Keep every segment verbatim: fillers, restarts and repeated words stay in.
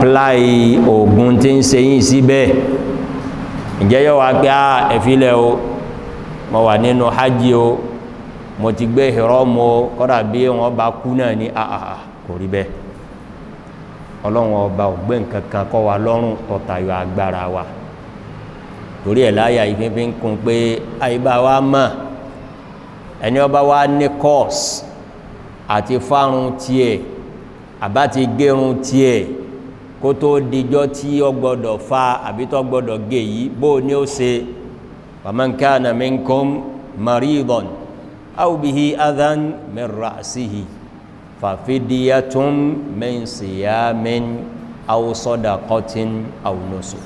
apply oògùn tí ń ṣe yín síbẹ̀ ǹjẹ́ yóò wá pé á ẹ̀fílẹ̀ o mo wà nínú hajj o mo ti gbé ihram o kọ́dà bí wọ́n bá kú náà ní àà kò rí bẹ́ẹ̀ ọlọ́run ọba ò gbé nǹkan kan kọ́ wa lọ́rùn tọ́tayọ agbára wa torí ẹ̀ láyà ìfínfín ń kún pé àyíbá wa mọ̀ ẹni ọba wa ní course àti fárun tiẹ̀ àbá ti gérun tiẹ̀ kó tó dijọ́ tí ó gbọ́dọ̀ fa àbí tó gbọ́dọ̀ gé yìí bó ní ó ṣe faman kana minkum maridan aw bihi adhan min ra'sihi fàfidíyàtún min siyamin aw sadaqatin aw nusuk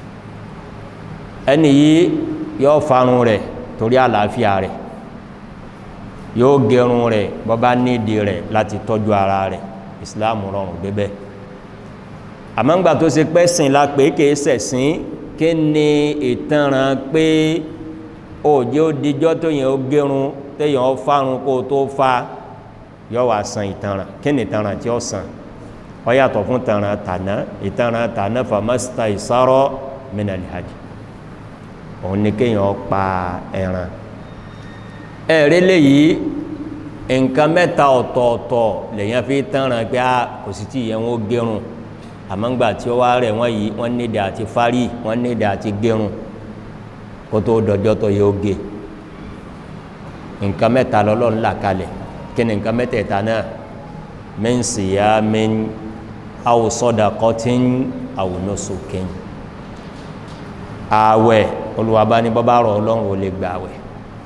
ẹni yìí yóò farun rẹ̀ torí àlàáfíà rẹ̀ yóò gẹrun rẹ̀ bọ́bá nídìí rẹ̀ láti tọ́jú ara rẹ̀ Islam rọrùn débẹ̀ àmọ́ngbà tó ṣe pẹ́ sìn la pé kìí ṣẹ̀sìn kí ni ìtanràn pé òjò dijọ́ tó yẹn ó gẹrun téèyàn ó farun kó tó fa yọ wá san ìtanràn kí ni ìtanràn tí ó san ó yàtọ̀ fún ìtanràn tàná ìtanràn tàná famasta ìsárọ̀ minal hajj òun ni kéèyàn pa ẹran ẹ̀rí léyìí nǹkan mẹ́ta ọ̀tọ̀ọ̀tọ̀ lèyàn fi tanràn pé a kò sí tí ìyẹn wọn gẹrun àmọ́ ńgbà tí ó wá rẹ̀ wọ́n yìí wọ́n nídìí àti fárí wọ́n nídìí àti gẹrun kó tó dọjọ́ tó yẹ ó gé nǹkan mẹ́ta lọ́lọ́run là kalẹ̀ kí ni nǹkan mẹ́tẹ̀ẹ̀ta náà min siyamin aw sadaqatin aw nusukin ààwẹ̀ olùwàbá ní bọ́bá rọ̀ ọlọ́run ò lè gbà àwẹ̀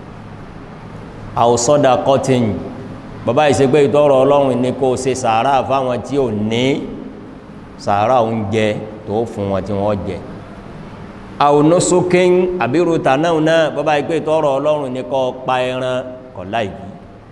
aw sadaqatin bọ́bá ìṣègbè ìtọ́rọ̀ ọlọ́run ní kó ṣe sàárà fáwọn tí ò ní sàárà oúnjẹ tó fún wọn tí wọ́n jẹ aw nusukin àbírú tànáà náà bọ́bá ìgbé ìtọ́rọ̀ ọlọ́run ní kó pa ẹran kọ̀ láìbí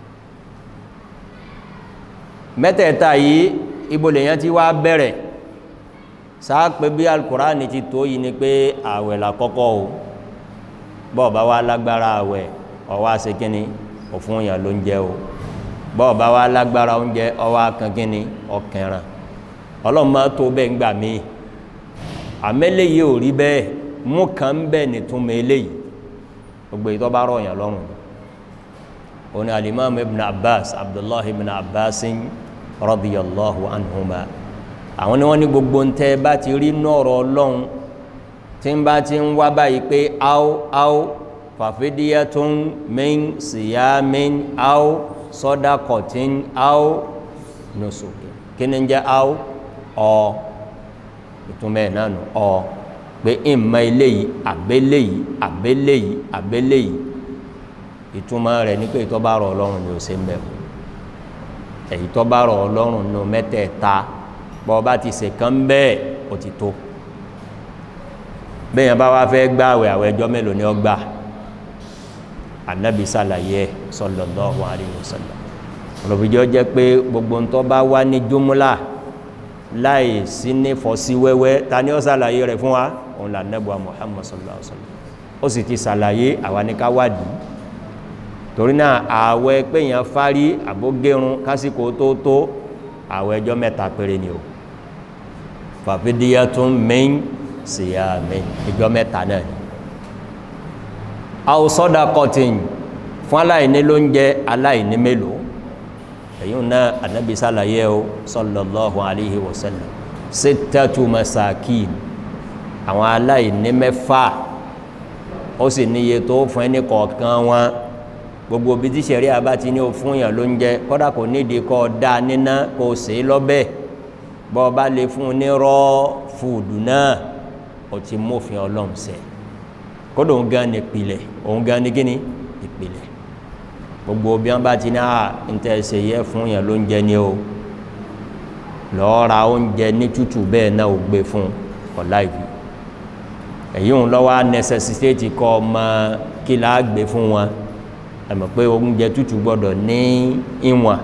mẹ́tẹ̀ẹ̀ta yìí ibo lèyàn ti wá bẹ̀rẹ̀ sáà pé bí Al-Qur'ani ti tó yìí ni pé àwẹ̀ làkọ́kọ́ o bọ́ọ̀bá wá lágbára àwẹ̀ ọwá ṣe kíni òfún èèyàn ló ń jẹ o bọ́ọ̀bá wá lágbára oúnjẹ ọwá kan kíni ọkẹran ọlọ́run máa tó bẹ́ẹ̀ ń gbà mí àmẹ́lẹ́ yìí ò rí bẹ́ẹ̀ mú kan bẹ́ẹ̀ nìtúnmọ̀ eléyìí gbogbo ìtọ́ bá rọ̀yàn lọ́rùn oni al-Imam Ibn Abbas Abdullah ibn Abbasin radiyallahu anhuma àwọn ni wọ́n ní gbogbo ń tẹ́ bá ti rí nọ́ọ̀rọ̀ ọlọ́run tí ń bá ti ń wá báyìí pé áó áó fàfidíyàtún min siyamin áó sadaqatin áó nusukin kí ni ń jẹ́ áó ọ ìtumẹ̀ náà nù ọ pé ìmọ̀ eléyìí àbẹ́lẹ́yìí àbẹ́lẹ́yìí àbẹ́lẹ́yìí ìtumọ̀ rẹ̀ ní pé ìtọ́ bá rọ̀ ọlọ́run ni ó ṣe ń bẹ̀ èyí tọ́ bá rọ̀ ọlọ́run ní mẹ́tẹ̀ẹ̀ta bọ́ bá ti ṣe kán bẹ́ẹ̀ ó ti tó bẹ́yàn bá wá fẹ́ gbá àwẹ̀ àwẹ̀ ẹjọ́ mélòó ni ó gbà Ànábì sàlàyé sallallahu alaihi wasallam olùfijọ́ jẹ́ pé gbogbo ń tọ́ bá wá ní jùmúlà láì sí ní fọ́sí wẹ́wẹ́ ta ni ó sàlàyé rẹ̀ fún wa òun là Ànábì Muhammad sallallahu alaihi wasallam ó sì ti sàlàyé àwa ní ká wádìí torí náà àwẹ̀ péyàn fárí àbógérun kásìkò tó tó àwẹ̀ ẹjọ́ mẹ́ta péré ni o fàfidíyàtún min siyamin ẹjọ́ mẹ́ta náà ni aw sadaqatin fún aláìní ló ń jẹ aláìní mélòó èyí náà Ànábì sàlàyé o sallallahu alaihi wasallam sittatu masakin àwọn aláìní mẹ́fà ó sì níye tó fún ẹni kọ̀ọ̀kan wọn gbogbo bí tí sẹ̀rí àbá ti ní o fún èèyàn ló ń jẹ kọ́dà kò nídìí kọ́ dá níná kò sí lọ́bẹ̀ bọ́ bá lè fún ní rọ́ fúùdù náà ó ti mófin Ọlọ́run ṣẹ kódà òun gan ní ìpìlẹ̀ òun gan ní kíní ìpìlẹ̀ gbogbo bí wọ́n bá ti ní à ń tẹ̀sẹ̀ yẹ fún èèyàn ló ń jẹ ní o lọ́ọ́ ra oúnjẹ ní tútù bẹ́ẹ̀ náà ò gbé fún ọ̀la ìbí èyí ń lọ́wọ́ necessitate kọ́ ọmọ kí là á gbé fún wọn ẹ̀mọ̀ pé oúnjẹ tútù gbọ́dọ̀ ní ìwọ̀n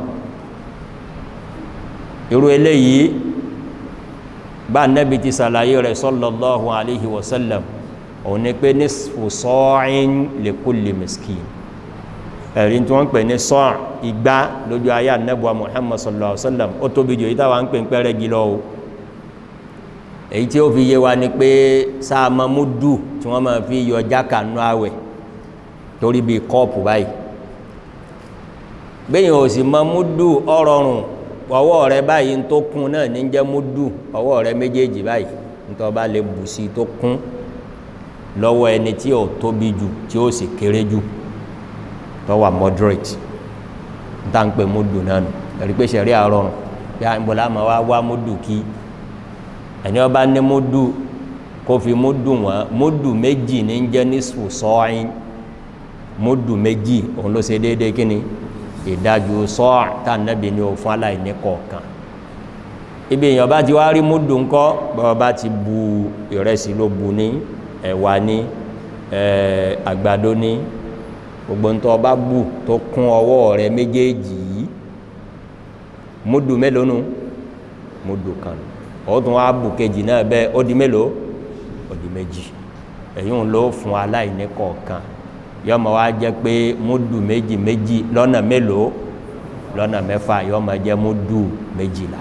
irú eléyìí bá Nábì ti sàlàyé rẹ̀ sallallahu alaihi wasallam òun ni pé nisfu sa'in li kulli miskin ẹ̀rí tí wọ́n pè ní sọ́ ìgbá lójú ayé Ànábì Muhammad sallallahu alaihi wasallam ó tóbi jù ìtawà ń pè ń pẹ́rẹ́ gílọ́ o èyí tí ó fi yé wa ni pé sáà mọ múdù tí wọ́n máa fi yọ jákà nú àwẹ̀ torí bí kọ́ọ̀pù báyìí gbẹ̀yìn ò sì mọ múdù ọ̀rọ̀rùn ọwọ́ rẹ báyìí tó kún náà ní jẹ́ múdù ọwọ́ rẹ méjèèjì báyìí nítorí bá lè bù sí tó kún lọ́wọ́ ẹni tí ò tóbi jù tí ó sì kéré jù tó wà moderate tá ń pè múdù náà nù ẹ̀rí pé ṣẹ̀rí àrọ̀rùn bí i bọ́lá máa wá wá múdù kí ẹni ọba ní múdù kó fi múdù wọn múdù méjì ní jẹ́ ní sọ́ọ̀ín múdù méjì òun ló ṣe déédéé kí ni ìdájú sọ́ọ̀ tá nẹ́bí ní òfin aláìní kọ̀ọ̀kan ibi èèyàn bá ti wá rí múdù ńkọ́ bọ́ọ̀ bá ti bu ìrẹsì ló bu ní ẹ̀wà ní àgbàdo ní gbogbo ń tọ́ bá bù tó kún ọwọ́ rẹ méjèèjì yìí múdù mélòó nù múdù kan ó tún wá bù kejì náà bẹ́ẹ̀ ó di mélòó ó di méjì èyí ń lò fún aláìní kọ̀ọ̀kan yọmọ wá jẹ́ pé múdù méjì méjì lọ́nà mélòó lọ́nà mẹ́fà yọmọ jẹ́ múdù méjìlá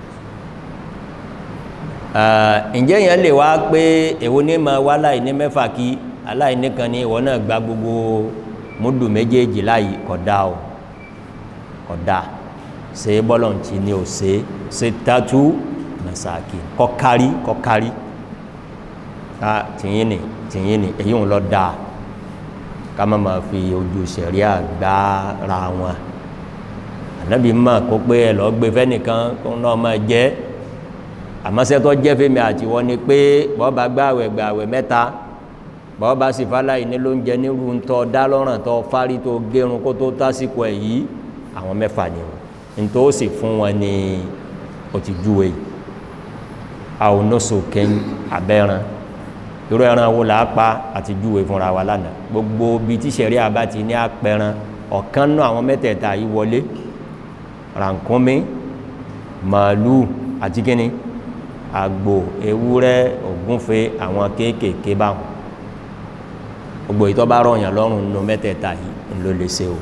ǹjẹ́ yẹn lè wá pé èwo ní ma wá aláìní mẹ́fà kí aláìní kan ní ìwọ náà gba gbogbo múdù méjèèjì láyìí kódà o kódà ṣe bọ́lọ̀ntì ni ò ṣe ṣe tátú masaki kọkárí kọkárí ká tìyín ni tìyín ni èyí ń lọ dáa ká má ma fi ojú ṣẹ̀ríà gbára wọn ànábì mọ̀ kó pé ẹ lọ gbé fẹ́nìkan kó náà máa jẹ́ àmọ́sẹ́ tó jẹ́ fẹ́mi àti wọ́n ni pé bọ́ọ̀bá gbààwẹ̀ gbààwẹ̀ mẹ́ta bọ́ọ̀bá sì fáláì ní ló ń jẹ nírú ń tọ́ dá lọ́rùn tó fárí tó gérun kó tó tásìkò ẹ̀ yìí àwọn mẹ́fà ni wọn ní tó sì fún wọn ni ó ti júwe àwọn oníṣò kẹ́yìn abẹ́ran irú ẹran wo là á pa àti júwe fúnra wa lánàá gbogbo bíi tí sẹ̀rí àbá ti ní apẹran ọ̀kan náà àwọn mẹ́tẹ̀ẹ̀ta yìí wọlé rànkúnmí màálù àti kíni àgbò ewúrẹ́ ògúnfe àwọn kéékèèké báwọn gbogbo ìtọ́ bá rọ̀yàn lọ́rùn nínú mẹ́tẹ̀ẹ̀ta yìí ló lè ṣe o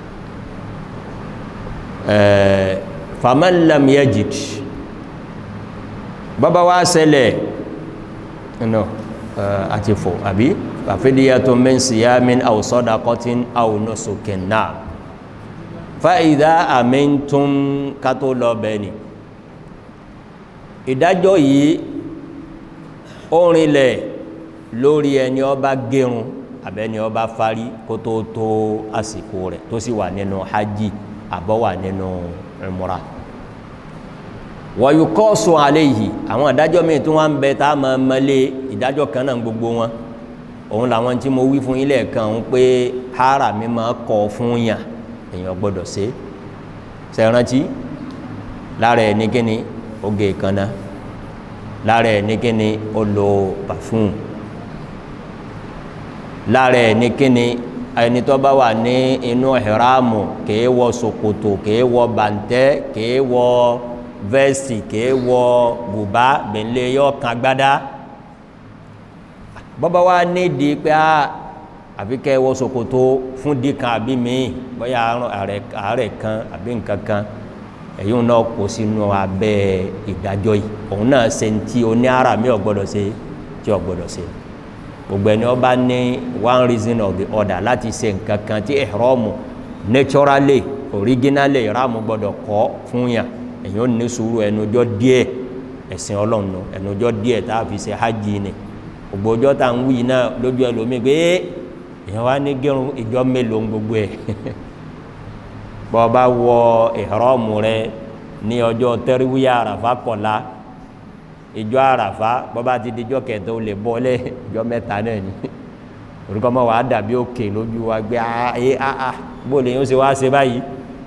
faman lam yajid bàbá wa ṣẹlẹ̀ no àti fò àbí fàfidiyatun min siyamin aw sadaqatin aw nusukin náà fa idha amintum kátó lọ bẹ́ẹ̀ ni ìdájọ́ yìí ó rinlẹ̀ lórí ẹni ó bá gérun àbẹ́ni ó bá fárí kó tó tó àsìkò rẹ̀ tó sì wà nínú hajj àbọ̀ wà nínú umrah wa yuqasu alayhi àwọn ìdájọ́ míì tí wọ́n ń bẹ tá a máa mọ́lé ìdájọ́ kan náà gbogbo wọn òun làwọn tí mo wí fún yín lẹ́ẹ̀kan ń pé hara mi máa kọ́ fún yàn èèyàn gbọ́dọ̀ ṣe ṣẹ̀rántí lára ẹ̀ ní kíni oge ìkànnà lára ẹ̀ ní kíni ó lo pàfún lára ẹ̀ ní kíni ẹni tó bá wà ní inú ìhìrámù kìí wọ ṣòkòtò kìí wọ bàǹtẹ́ kìí wọ vẹ́ẹ̀sì kìí wọ bùbá bẹ̀lẹ̀ yọ kan gbádá bọ́bá wá nídìí pé àfi kẹ́ wọ ṣòkòtò fún díkan àbí míì bóyá àárẹ̀ kan àbí nǹkan kan èyí náà kò sínú abẹ́ ìdájọ́ yìí òun náà ṣe tí o ní ara mi ò gbọ́dọ̀ ṣe tí ò gbọ́dọ̀ ṣe gbogbo ẹni ó bá ní one reason or the other láti ṣe nǹkan kan tí ihramu naturally originally ihramu gbọ́dọ̀ kọ́ fún yàn èyí ó ní sùúrù ẹnujọ́ díẹ̀ ẹ̀sìn ọlọ́run ẹnujọ́ díẹ̀ tá a fi ṣe hajj ni gbogbo ọjọ́ tá ń wí náà lójú ẹlòmíì pé èèyàn wá ní gẹ́rùn ìjọ mélòó gbogbo ẹ̀ bọ́ bá wọ ìhrọ́mù rẹ ní ọjọ́ tẹ́ríwíyà àràfá kọ̀lá ìjọ àràfá bọ́ bá ti dijọ́ kẹta ó lè bọ́lẹ̀ ìjọ mẹ́ta náà ni orúkọ mọ́ wàá dàbí òkè lójú wa gbé ààyè àà bó lè yín ṣe wá ṣe báyìí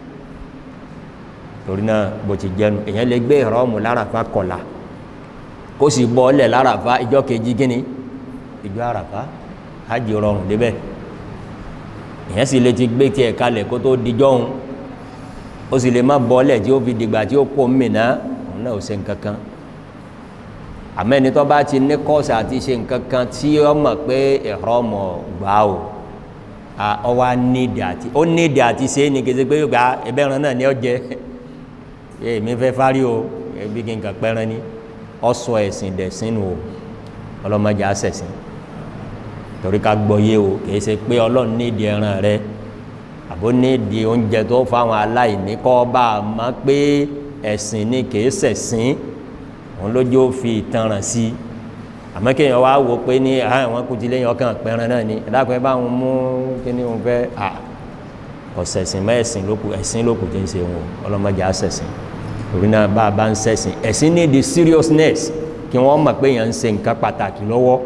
torí náà bó ti jẹnu èèyàn lè gbé ìhrọ́mù láràfá kọ̀lá kó sì bọ́lẹ̀ láràfá ìjọ kejì gíní ìjọ àràfá hajj rọrùn débẹ̀ èèyàn sì lè ti gbé tiẹ̀ kalẹ̀ kó tó dijọ́ òun ó sì lè má bọ́lẹ̀ tí ó fi dìgbà tí ó kó mìíràn òun náà ò ṣe nǹkan kan àmẹ́ni tó bá ti ní kọ́ọ̀sì àti ṣe nǹkan kan tí ó mọ̀ pé ihramu gbà ó ọ wá nídìí àti ó nídìí àti ṣe é ní kété pé yóò gba ẹbẹ́ ẹran náà ní ọ jẹ èmi fẹ́ fárí o ẹbí kí n kà pẹ́ran ní ọsọ ẹ̀sìn dẹ̀sìn o ọlọ́mọdé àṣẹ̀sìn torí ká gbọ́yé o kìí ṣe pé ọlọ́run nídìí ẹran rẹ àbó nídìí oúnjẹ tó fáwọn aláìní kọ́ bá a mọ̀ pé ẹ̀sìn ni kìí ṣẹ̀sìn òun lójú ó fi ìtanràn sí i àmọ́ kéèyàn wá wò pé ní àwọn kùtì lẹ́yìn ọkàn pẹ̀ràn náà ni ẹ̀dàpọ̀ ẹ bá wọn mú kí ni wọn fẹ́ à ọ̀sẹ̀sìn mọ́ ẹ̀sìn lókù ẹ̀sìn lókù tí ń ṣe wọn ọlọ́mọdé àṣẹ̀sìn torí náà bá a bá ń ṣẹ̀sìn ẹ̀sìn ní the seriousness kí wọ́n mọ̀ pé èèyàn ń ṣe nǹkan pàtàkì lọ́wọ́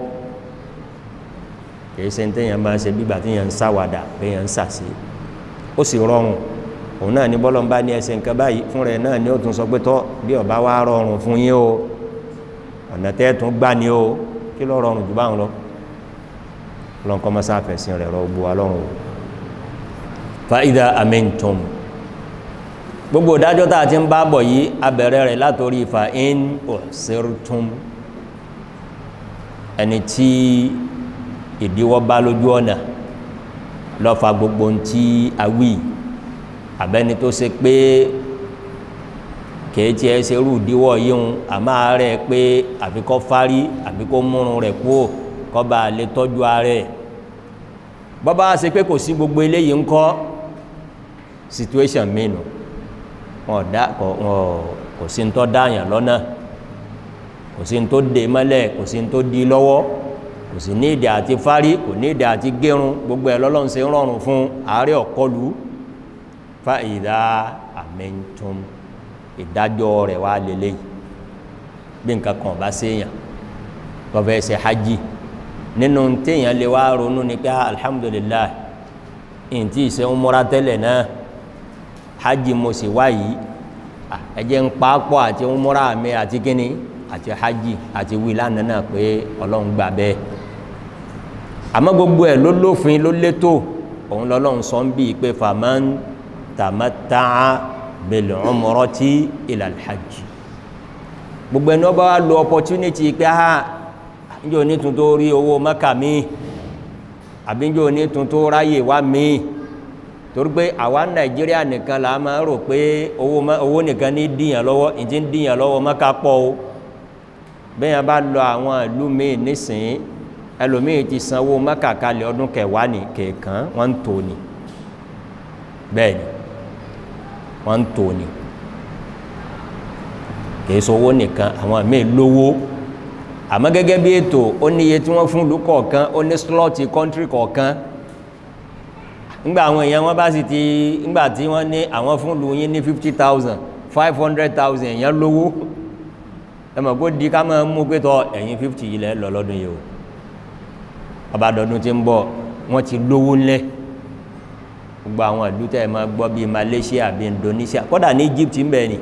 kìí ṣe téèyàn máa ṣe bígbà téèyàn ń ṣàwàdà pé èèyàn ń ṣàṣe ó sì rọrùn òun náà ní bọ́lọ̀ ń bá ní ẹsẹ̀ nǹkan báyìí fún rẹ̀ náà ni ó tún sọ pé tọ́ bí ọba wá rọrùn fún yín o ọ̀nà tẹ́ẹ̀tún gbá ní o kí ló rọrùn jù báwọn lọ lọ́nkọ́ mọ́sá fẹ̀sìn rẹ̀ rọgbọ alọ́run o fa'idha amintum gbogbo ìdájọ́ tá a ti ń bá bọ̀ yìí abẹ̀rẹ̀ rẹ̀ látorí fa in usirtum ẹni tí ìdíwọ́ bá lójú ọ̀nà lọ́fà gbogbo tí a wí àbẹ́ni tó ṣe pé kèétí ẹ ṣe rú ìdíwọ́ yíhun àmá rẹ̀ pé àfikọ́ fárí àfikọ́ múrun rẹ̀ kúò kọ́ bá lè tọ́jú ààrẹ bọ́bá ṣe pé kò sí gbogbo eléyìí ń kọ́ situation mìínú kò sí tó dáyàn lọ́nà kò sí tó dè mọ́lẹ̀ kò sí tó di lọ́wọ́ kò sí ní ìdí àti fárí kò ní ìdí àti gérun gbogbo ẹ̀ lọ́lọ́run ṣe rọrùn fún ààrẹ ọ̀kọlù fa idha amintum ìdájọ́ rẹ̀ wá lélẹ̀ bí nǹkan kan bá séèyàn tọ́fẹ́ ṣe hajj nínú téèyàn lè wá ronú ní pé alhamdulillah in tí ìṣe ń múra tẹ́lẹ̀ náà hajj mo sì wá yìí ẹjẹ́ ń pápọ̀ àti ń múra mi àti kíni àti hajj àti wí lánàá náà pé ọlọ́run gbà bẹ́ẹ̀ àmọ́ gbogbo ẹ̀ ló lófin ló létò òun lọ́lọ́run sọ ń bí pé faman tamatta'a bil umrati ila al hajj gbogbo ẹni ọba wa lo opportunity pé ha njẹ́ òní tún tó rí owó Mẹ́kà mi àbí njẹ́ òní tún tó ráyè wá mi torí pé àwa Nàìjíríà nìkan là máa rò pé owó nìkan ní díyàn lọ́wọ́ ìdí ń díyàn lọ́wọ́ Mẹ́kà pọ̀ o bẹ́yàn bá lọ àwọn ìlú míì nísìnyí ẹlòmíì ti sanwó Mẹ́kà kalẹ̀ ọdún kẹwàá ní kẹ̀ẹ̀kan wọ́n ń tò ní bẹ́ẹ̀ ni wọ́n ń tò ní kìí sówó nìkan àwọn míì lówó àmọ́ gẹ́gẹ́ bí ètò ó ní iye tí wọ́n fún ìlú kọ̀ọ̀kan ó ní slọ́ọ̀tì kọ́ńtírì kọ̀ọ̀kan ńgbà àwọn èèyàn wọ́n bá sì ti ńgbà tí wọ́n ní àwọn fún ìlú yín ní fifty thousand five hundred thousand èèyàn lówó ẹmọ̀ kó di ká máa mú pé tọ ẹ̀yìn fifty yìí lẹ́ lọ lọ́dún yìí o ọbádọ́dún tí ń bọ̀ wọ́n ti lówó ńlẹ̀ gbogbo àwọn ìlú tẹ́ máa gbọ́ bíi Malaysia bíi Indonesia kódà ní Egypt ń bẹ ni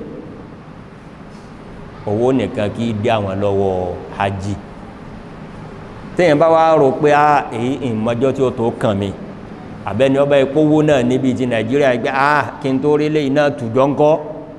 owó nìkan kí dé àwọn lọ́wọ́ hajj téèyàn bá wá rò pé á èyí ìmọ̀jọ́ tí ó tó kàn mí àbẹ́ni ọba ìpówó náà níbi ti Nàìjíríà gbé á kí n tó rí lẹ́yìn náà tùjọ́ ńkọ́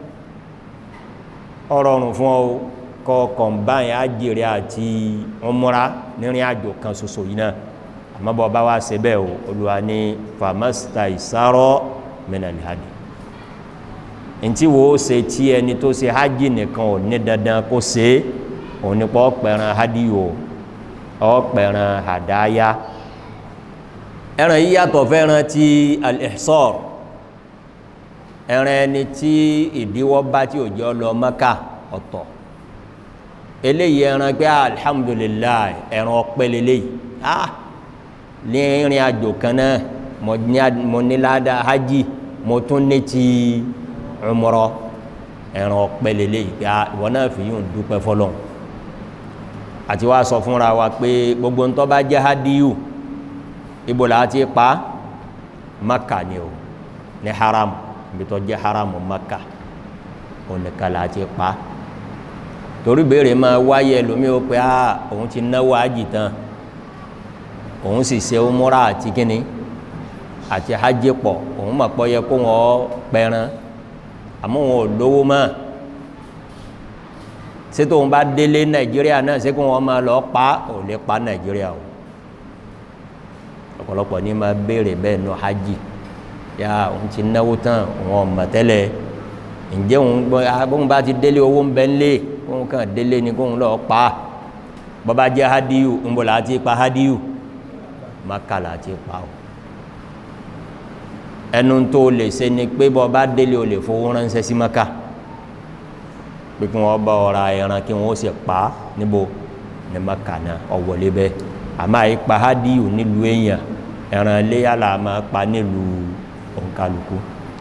ọ̀rọ̀rùn fún ọ kọ kọ̀mbáyìn ájìrì àti umra nírin àjò kan ṣoṣo yìí náà àmọ́ bọ́ bá wá ṣe bẹ́ẹ̀ o Olúwa ní famastaysara minal hadi ntí wo ṣe tí ẹni tó ṣe hajj nìkan ò ní dandan kó ṣe òun nípa ọ̀pẹ̀ràn hadiyo ọ̀pẹ̀ràn hadaya ẹran yìí yàtọ̀ fẹ́ràn ti al-ihsar ẹran ẹni tí ìdíwọ́ bá tí òjò lọ Mẹ́kà ọ̀tọ̀ eléyìí ẹran pé alhamdulillah ẹran ọpẹ́ lélẹ́yìí ah ní ìrìn àjò kan náà mo ní ládàá hajj mo tún ní ti umrah ẹran ọpẹ́ lélẹ́yìí pé ìwọ náà fi yóò dúpẹ́ fọ́lọ́run àti wá sọ fúnra wa pé gbogbo ń tó bá jẹ́ hadiyu ibo la ti pa Mẹ́kà ni o ní haram ibi tó jẹ́ haram Mẹ́kà ònìkan la ti pa torí béèrè máa wáyé lómi ó pé á òun ti náwó ájì tán òun sì ṣe umura àti kíni àti hajj pọ̀ òun mọ̀ pọ̀ yẹ kó wọ́n pẹran àmọ́ wọn ò lówó mọ́ ṣé tóun bá délé Nàìjíríà náà ṣé kó wọ́n máa lọ pa ò lè pa Nàìjíríà o ọ̀pọ̀lọpọ̀ ní máa béèrè bẹ́ẹ̀ nù hajj yá òun ti náwó tán òun ọ̀mọ̀ tẹ́lẹ̀ ǹjẹ́ òun bá ti délé owó ń bẹ ń lé kóhun kàn délé ni kóhun lọ pa bọ́bá jẹ́ hadiyu ń bọ̀ láti pa hadiyu Mákà láti pa o ẹnu tó lè ṣe ni pé bọ́bá délé o lè fowó ránṣẹ́ sí Mákà pé kí wọ́n bá ọ̀rá ẹran kí wọ́n sì pa níbo ní Mákà náà ọ̀wọ̀lé bẹ́ẹ̀ àmọ́ àyípa hadiyu nílùú èèyàn ẹran léyà là máa pa nílùú òǹkàlùkù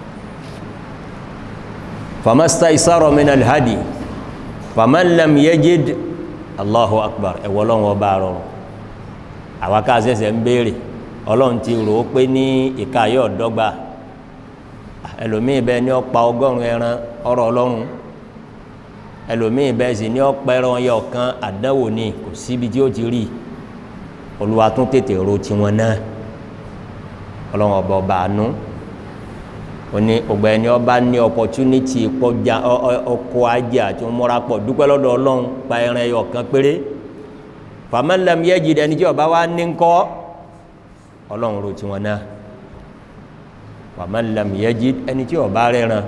famastaysara minal hadi faman lam yajid Allahu akbar ẹ̀wọ̀ ọlọ́run ọba rọrùn àwáká sẹ́sẹ̀ ń béèrè ọlọ́run ti rò ó pé ní ìka yóò dọ́gba ẹlòmíì bẹ́ẹ̀ ní ọpa ọgọ́rùn ẹran ọ̀rọ̀ ọlọ́run ẹlòmíì bẹ́ẹ̀ sì ní ọpa ẹran yẹ ọ̀kan àdánwò ni kò síbi tí ó ti rí Olúwa tún tètè ro tiwọn náà ọlọ́run ọba ọba àánú oni ọgbà ẹni ọba ní opportunity kọjá ọkọ̀ ajé àti múra pọ̀ dúpẹ́ lọ́dọ̀ ọlọ́run pa ẹran ẹyọ kan péré faman lam yajid ẹni tí ọba wá ní ńkọ́ ọlọ́run ro tiwọn náà faman lam yajid ẹni tí ọba rẹran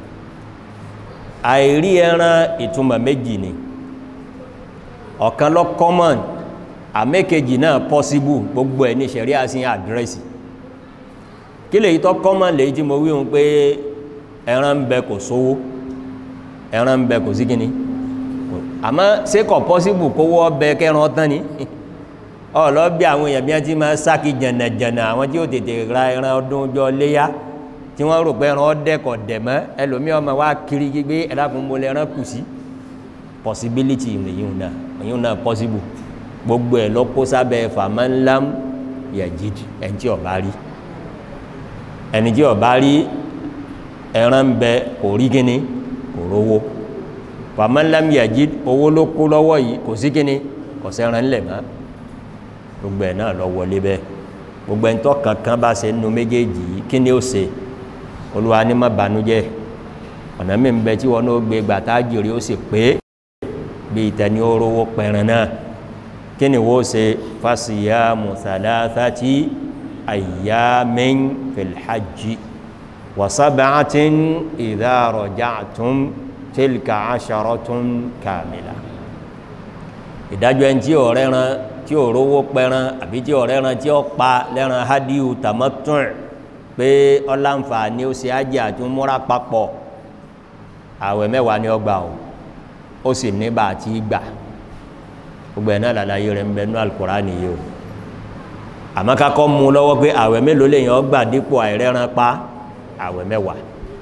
àìrí ẹran ìtumọ̀ méjì ni ọ̀kan lọ common àmẹ́kejì náà possible gbogbo ẹ̀ ní ṣẹ̀rí àsìn àdírẹ́sì kí lè yítọ́ kọ́mọ̀ lè tí mo wíhun pé ẹran ń bẹ kò sówó ẹran ń bẹ kò sí kíní àmọ́ ṣé kò pọ́síbù kówó ọbẹ̀ kẹran tán ni ọ̀lọ́ bí àwọn èèyàn bí wọ́n ti máa sákì jẹ̀nàjẹ̀nà àwọn tí ó tètè ra ẹran ọdún ọjọ́ léyá tí wọ́n rò pé ẹran ọdẹ kò dẹ̀ mọ́ ẹlòmí ọmọ wa kiri gbígbé ẹ̀dàkùn mo lè ẹran kù sí possibility ìrìnyìn náà ìrìnyìn náà possible gbogbo ẹ̀ lọ́kó sábẹ́ faman lam yajid ẹni tí ọba rí ẹni tí ọba rí ẹran ń bẹ kò rí kíní kò rówó faman lam yajid owó ló kó lọ́wọ́ yìí kò sí kíní kò sẹ́ran lẹ̀ mọ́ gbogbo ẹ̀ náà lọ wọlé bẹ́ẹ̀ gbogbo ẹ̀ ń tọ́ kankan bá ṣe nínú méjèèjì yìí kí ni ó ṣe Olúwa ní má banújẹ́ ọ̀nà mi ń bẹ tí wọn ó gbé gbàtà jèrè ó sì pé bí ìtẹni ó rówó pẹran náà kí ni wọ́n ṣe fasiyamu thalathati ayyamin fil hajji wa sab'atin idha raja'tum tilka asharatun kamila ìdájọ́ ẹni tí ó rẹ́ran tí ó rówó pẹran àbí tí ó rẹ́ran tí ó pa lẹ́ran hadiyu tamattu' pé ọláǹfà ni ó ṣe ájì àti múra papọ̀ àwẹ̀ mẹ́wàá ni ó gbà ó sì ní bá àti gbà gbogbo ẹ̀ náà lálàyé rẹ̀ ń bẹ ní Al-Qur'ani yìí o àmọ́ kakọ́ mú lọ́wọ́ pé àwẹ̀ mélòó lèyàn ọgbà dípò àìrẹ́ran pa àwẹ̀ mẹ́wàá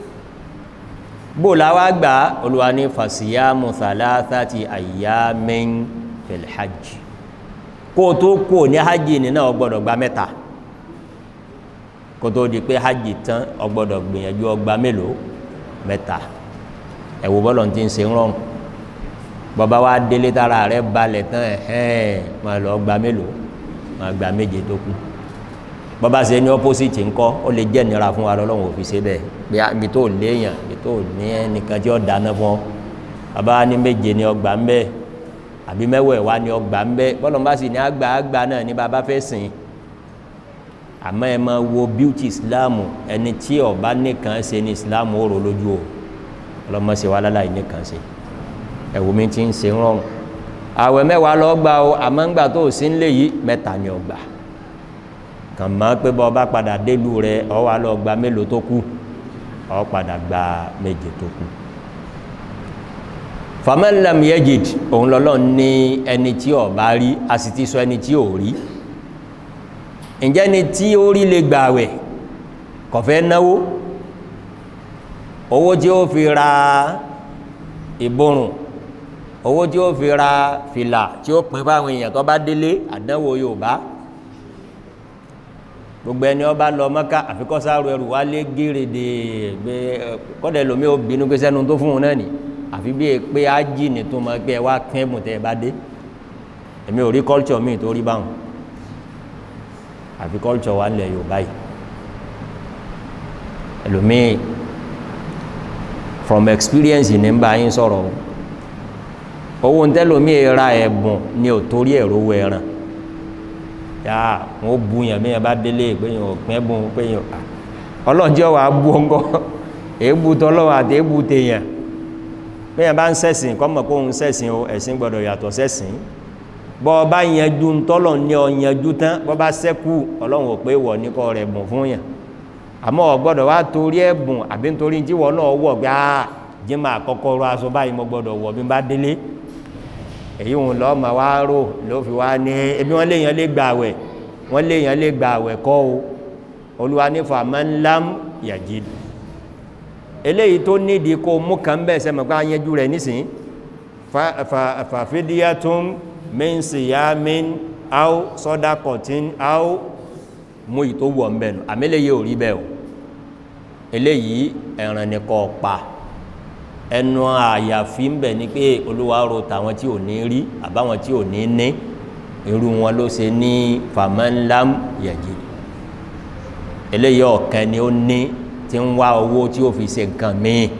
bó láwá gbà Olúwa ní fasiyamu thalathati ayyamin fil hajj kó tó kó ní hajj ní náà ọgbọ́dọ̀ gba mẹ́ta kó tó di pé hajj tán ọgbọ́dọ̀ gbìyànjú ọgbà mélòó mẹ́ta ẹ̀wò bọ́lọ̀ tí ń ṣe rọrùn bọ́bá wá délé tára rẹ̀ balẹ̀ tán ẹ̀hẹ́n ma lọ gba mélòó ma gba méje tó kù bọ́bá ṣe ní opposite ńkọ́ ó lè jẹ́ nira fún wa lọ́lọ́run òfin ṣe bẹ́ẹ̀ pé ibi tó léèyàn ibi tó ní ẹnìkan tí ó dáná fún ọ bàbá ní méje ní ọgbà ń bẹ àbí mẹ́wẹ̀ẹ́ wá ní ọgbà ń bẹ bọ́lọ̀ bá sì ní àgbà àgbà náà ní bàbá fẹ́ sìn àmọ́ ẹ máa wo beauty Islam ẹni tí ọba nìkan ṣe ní Islam ó rò lójú o ọlọ́mọ ṣe wá láláì nìkan ṣe ẹ̀wù mi ti ń ṣe rọrùn àwẹ̀ mẹ́wàá lọ gbà o àmọ́ ń gbà tó sí ń lè yí mẹ́ta ni ọgbà kàn máa pé bọ́ bá padà délù rẹ ọ wà lọ gba mélòó tó kù ọ padà gba méje tó kù faman lam yajid òun lọ́lọ́ ní ẹni tí ó bá rí a sì ti sọ ẹni tí ò rí ǹjẹ́ ni tí ó rí lè gbà àwẹ̀ kò fẹ́ náwó owó tí ó fi ra ìborùn owó tí ó fi ra fìlà tí ó pín fáwọn èèyàn tó bá délé àdánwò Yorùbá gbogbo ẹni ó bá lọ Mọ́kà àfikọ́ sáàrù ẹrù wá lé gírèdè gbé kọ́dẹ̀ lómi ó bínú pé sẹ́nu tó fún un náà ni àfi bí i pé ájì ní tó mọ́ pé ẹ wá kẹ́ mù tẹ́ ẹ bá dé èmi ò rí culture mi tó rí báwọn àfi culture wà nílẹ̀ Yorùbá yìí ẹlòmíì from experience ní ń bá yín sọ̀rọ̀ owó ń tẹ́lòmí ra ẹ̀bùn ní ò torí ẹ̀rọ owó ẹran yá wọ́n bú yàn bí yàn bá délé péyàn òpin ẹ̀bùn péyàn ọlọ́njẹ́ wà bú ọngọ́ èébú tọ́lọ́wọ́ àti èébú tèèyàn bẹ́ẹ̀ bá ń ṣẹ̀sìn kó mọ̀ pé òun ṣẹ̀sìn o ẹ̀sìn gbọ́dọ̀ yàtọ̀ ṣẹ̀sìn bọ́ bá yanjú tọ́lọ̀ ní ọ yanjú tán bọ́ bá sẹ́kù ọlọ́run ò pé wọ̀ ní kọ́ rẹ̀ bùn fún yàn àmọ́ ọ gbọ́dọ̀ wá torí ẹ̀bùn àbí nítorí tí wọ́n náà wọ̀ gbá jí máa kọ́kọ́ rọ aṣọ báyìí mo gbọ́dọ̀ wọ̀ bí n bá délé èyí òun lọ́ ma wá rò ló fi wá ní ebi wọ́n léèyàn lè gbà àwẹ̀ wọ́n léèyàn lè gbà àwẹ̀ kọ́ o olúwa ní faman lam yajid eléyìí tó nídìí kó mú kan bẹ́ẹ̀ sẹ́mọ̀ pé ayẹjú rẹ̀ nísìn fa fidiyatun min siyamin aw sadaqatin aw mú ìtò wọ̀ ń bẹ̀ nù àmẹ́lẹ́yẹ ò rí bẹ́ẹ̀ o eléyìí ẹ̀ràn ní kọ́ pa ẹnu àyàfi ń bẹ̀ ní pé olúwa ro tàwọn tí ò ní rí àbáwọn tí ò ní ní irú wọn ló ṣe ní faman lam yajid eléyìí ọ̀kan ni ó ní tí ń wá owó tí ó fi ṣe nǹkan míì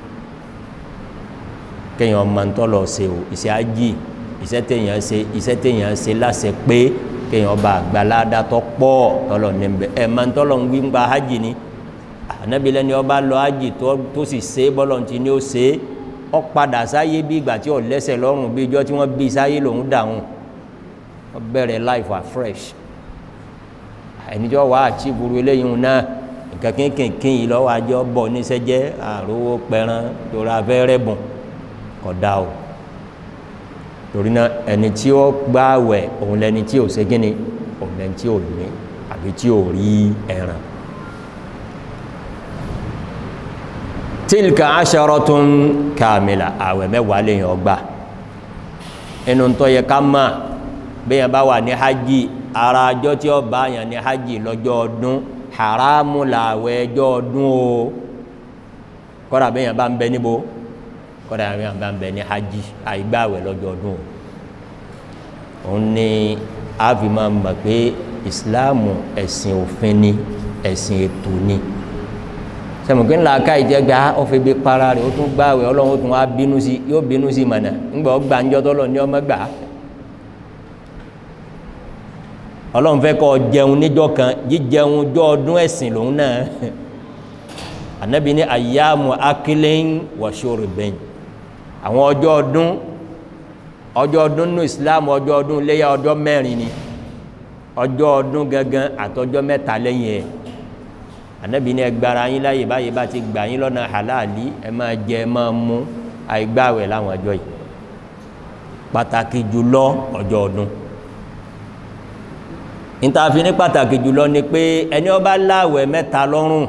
kéèyàn ọmọ ntọ́ lọ ṣe o iṣẹ́ ájì iṣẹ́ téèyàn ṣe iṣẹ́ téèyàn ṣe láṣẹ pé kéèyàn bá àgbàládá tó pọ̀ tọ́lọ̀ níbẹ̀ ẹ̀ máa ń tọ́lọ̀ ń gbígbà ájì ni ànábi lẹ́ni ọba lọ ájì tó sì ṣe bọ́lọ̀ ti ní ó ṣe ó padà sáyé bí ìgbà tí ò lẹ́sẹ̀ lọ́rùn bí ijọ́ tí wọ́n bí sáyé lòún dàrún ó bẹ̀rẹ̀ life afresh ẹnìjọ́ wà á tí burú eléyìí náà nǹkan kínkìnkín yìí lọ́wọ́ àjọ bọ̀ níṣẹ́ jẹ́ àrówó pẹran torí afẹ́rẹ́ bùn kódà o torí náà ẹni tí ó gbààwẹ̀ òun lẹni tí ò ṣe gíní òun lẹni tí ò ní àbí tí ò rí ẹran. tilka asharatun kamila àwẹ̀ mẹ́wàá lèyàn ọgbà inú tó yẹ ká mọ̀ bẹ́yàn bá wà ní hajj ara ọjọ́ tí ó bá yàn ní hajj lọ́jọ́ ọdún haramu làwẹ̀ ọjọ́ ọdún o kọ́dà bẹ́yàn bá ń bẹ níbo kọ́dà bẹ́yàn bá ń bẹ ní hajj àìgbàwẹ̀ lọ́jọ́ ọdún o òun ni a fi máa mọ̀ pé ìsìláàmù ẹ̀sìn òfin ni ẹ̀sìn ètò ni sẹ́mùkín làákà ìjẹ́gbà ọ̀fẹ́ bí para rẹ̀ ó tún gbàwẹ̀ ọlọ́run ó tún wá bínú sí yóò bínú sí mọ̀nà ńgbà ọgbà ń jọ́tọ́ lọ ní ọmọ gbà ọlọ́run fẹ́ kọ́ jẹun níjọ́ kan jíjẹun jọ́ ọdún ẹ̀sìn lòun náà ànábì ní ayyamu akilin wa shurbin àwọn ọjọ́ ọdún ọjọ́ ọdún nínú Islam ọjọ́ ọdún léyà ọjọ́ mẹ́rin ni ọjọ́ ọdún gangan àtọjọ́ mẹ́ta lẹ́yìn ẹ̀ ànábì ní ẹgbàra yín láyè báyìí bá ti gbà yín lọ́nà halali ẹ máa jẹ ẹ máa mú àìgbàwẹ̀ láwọn ọjọ́ yìí pàtàkì jùlọ ọjọ́ ọdún ìtàfi ní pàtàkì jùlọ ni pé ẹni ó bá láwẹ̀ mẹ́ta lọ́rùn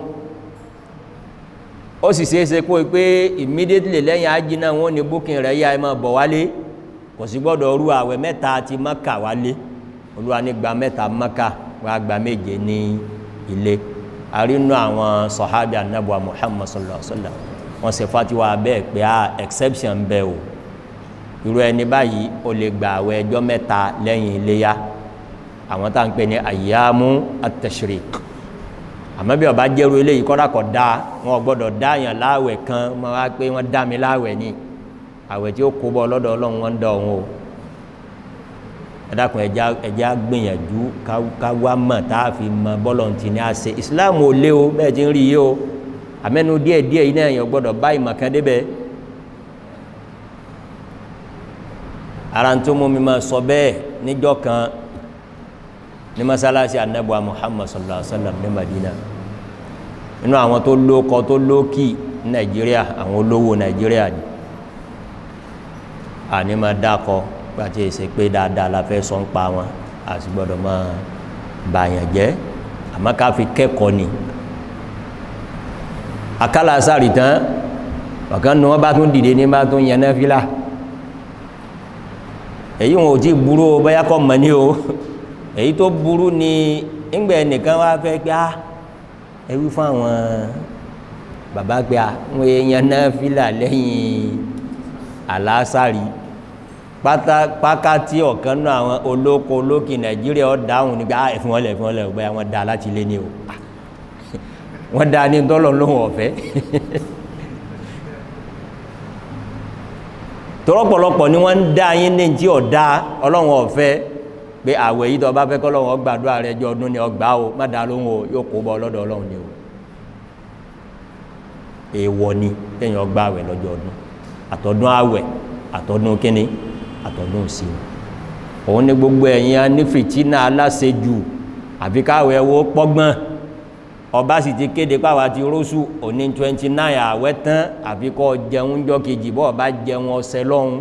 ó sì ṣeéṣe kó pé immediately lẹ́yìn ájì náà wọ́n ní booking rẹ̀ yá ẹ máa bọ̀ wálé kò sí gbọ́dọ̀ rú àwẹ̀ mẹ́ta ti Mákà wálé Olúwa ní gba mẹ́ta Mákà wá gba méje ní ilé àrínú àwọn sọ̀hábì anábùwà Muhammad sallallahu alaihi wasallam wọ́n ṣe fatiwa bẹ́ẹ̀ pé a exception bẹ́ẹ̀ o irú ẹni báyìí ó lè gba àwẹ̀ ọjọ́ mẹ́ta lẹ́yìn iléyá àwọn tá ń pè ní ayyamu at-tashriq àmọ́ bí ó bá jẹ́rú eléyìí kọ́dà kọ́ dá wọn gbọ́dọ̀ dáyàn láwẹ̀ kan wọ́n wá pé wọ́n dá mi láwẹ̀ ní àwẹ̀ tí ó kó bọ́ lọ́dọ̀ Ọlọ́run wọ́n ń dọ̀ wọn o ẹ̀dàkùn ẹja gbìyànjú káwá mọ̀ táà fi mọ bọ́lọ̀ tí ní a ṣe Islam ò lé o bẹ́ẹ̀ tí ń rí yí o àmẹ́nu díẹ̀ díẹ̀ iná èèyàn gbọ́dọ̀ bá ìmọ̀kan débẹ̀ ara tó mú mi máa sọ bẹ́ẹ̀ níjọ́ kan ní masalasi anabuwa Muhammad sallallahu alaihi wasallam ní Madina inú àwọn tó lókọ tó lókì ní Nàìjíríà àwọn olówó Nàìjíríà ni a ní ma dákọ gbàtí èsè pé dáadáa la fẹ́ sọ ń pa wọn a sì gbọ́dọ̀ máa bàyàn jẹ́ àmọ́ ká fi kẹ́kọ̀ọ́ ni akálà sáàrì tán ọ̀kan ní wọ́n bá tún dìde ní bá tún yẹn náà fílà èyí wọn ò tí burú o bóyá kọ́ mọ̀ ní o èyí tó burú ni ńgbẹ̀ nìkan wá fẹ́ pé á ẹwí fún àwọn bàbá pé á wọ́n yẹn náà fílà lẹ́yìn àlásàrì pákàtí ọ̀kan náà àwọn olóko olókì Nàìjíríà ọ̀dáhùn nígbà ẹ̀fún ọlẹ̀ ẹ̀fún ọlẹ̀ ọgbẹ́ wọn dá láti lé ní o wọ́n dá ní tọ́lọ̀ lóhun ọ̀fẹ́ tọ́rọpọ̀lọpọ̀ ni wọ́n ń dá yín ní tí ọ̀dá Ọlọ́run ọ̀fẹ́ pé àwẹ̀ yìí tó bá fẹ́ kọ́lọ́run ó gbàdúrà rẹ̀ jọ ọdún ni ọgbà o má dá lóhun o yóò kó bọ́ lọ́dọ̀ Ọlọ́run ni o èèwọ̀ ni téèyàn gbààwẹ̀ lọ́jọ́ ọdún àtọdún àwẹ̀ àtọdún kíní àtọdún sí òun ní gbogbo ẹ̀yin a ní fìtínà aláṣejù àfi káwẹ̀ wo pọ́gbọ́n ọba sì ti kéde pàwà ti rósù òní twenty nine àwẹ̀ tán àfi kọ́ jẹun jọ kejì bọ́ ọba jẹun ọ̀sẹ̀ lọ́hun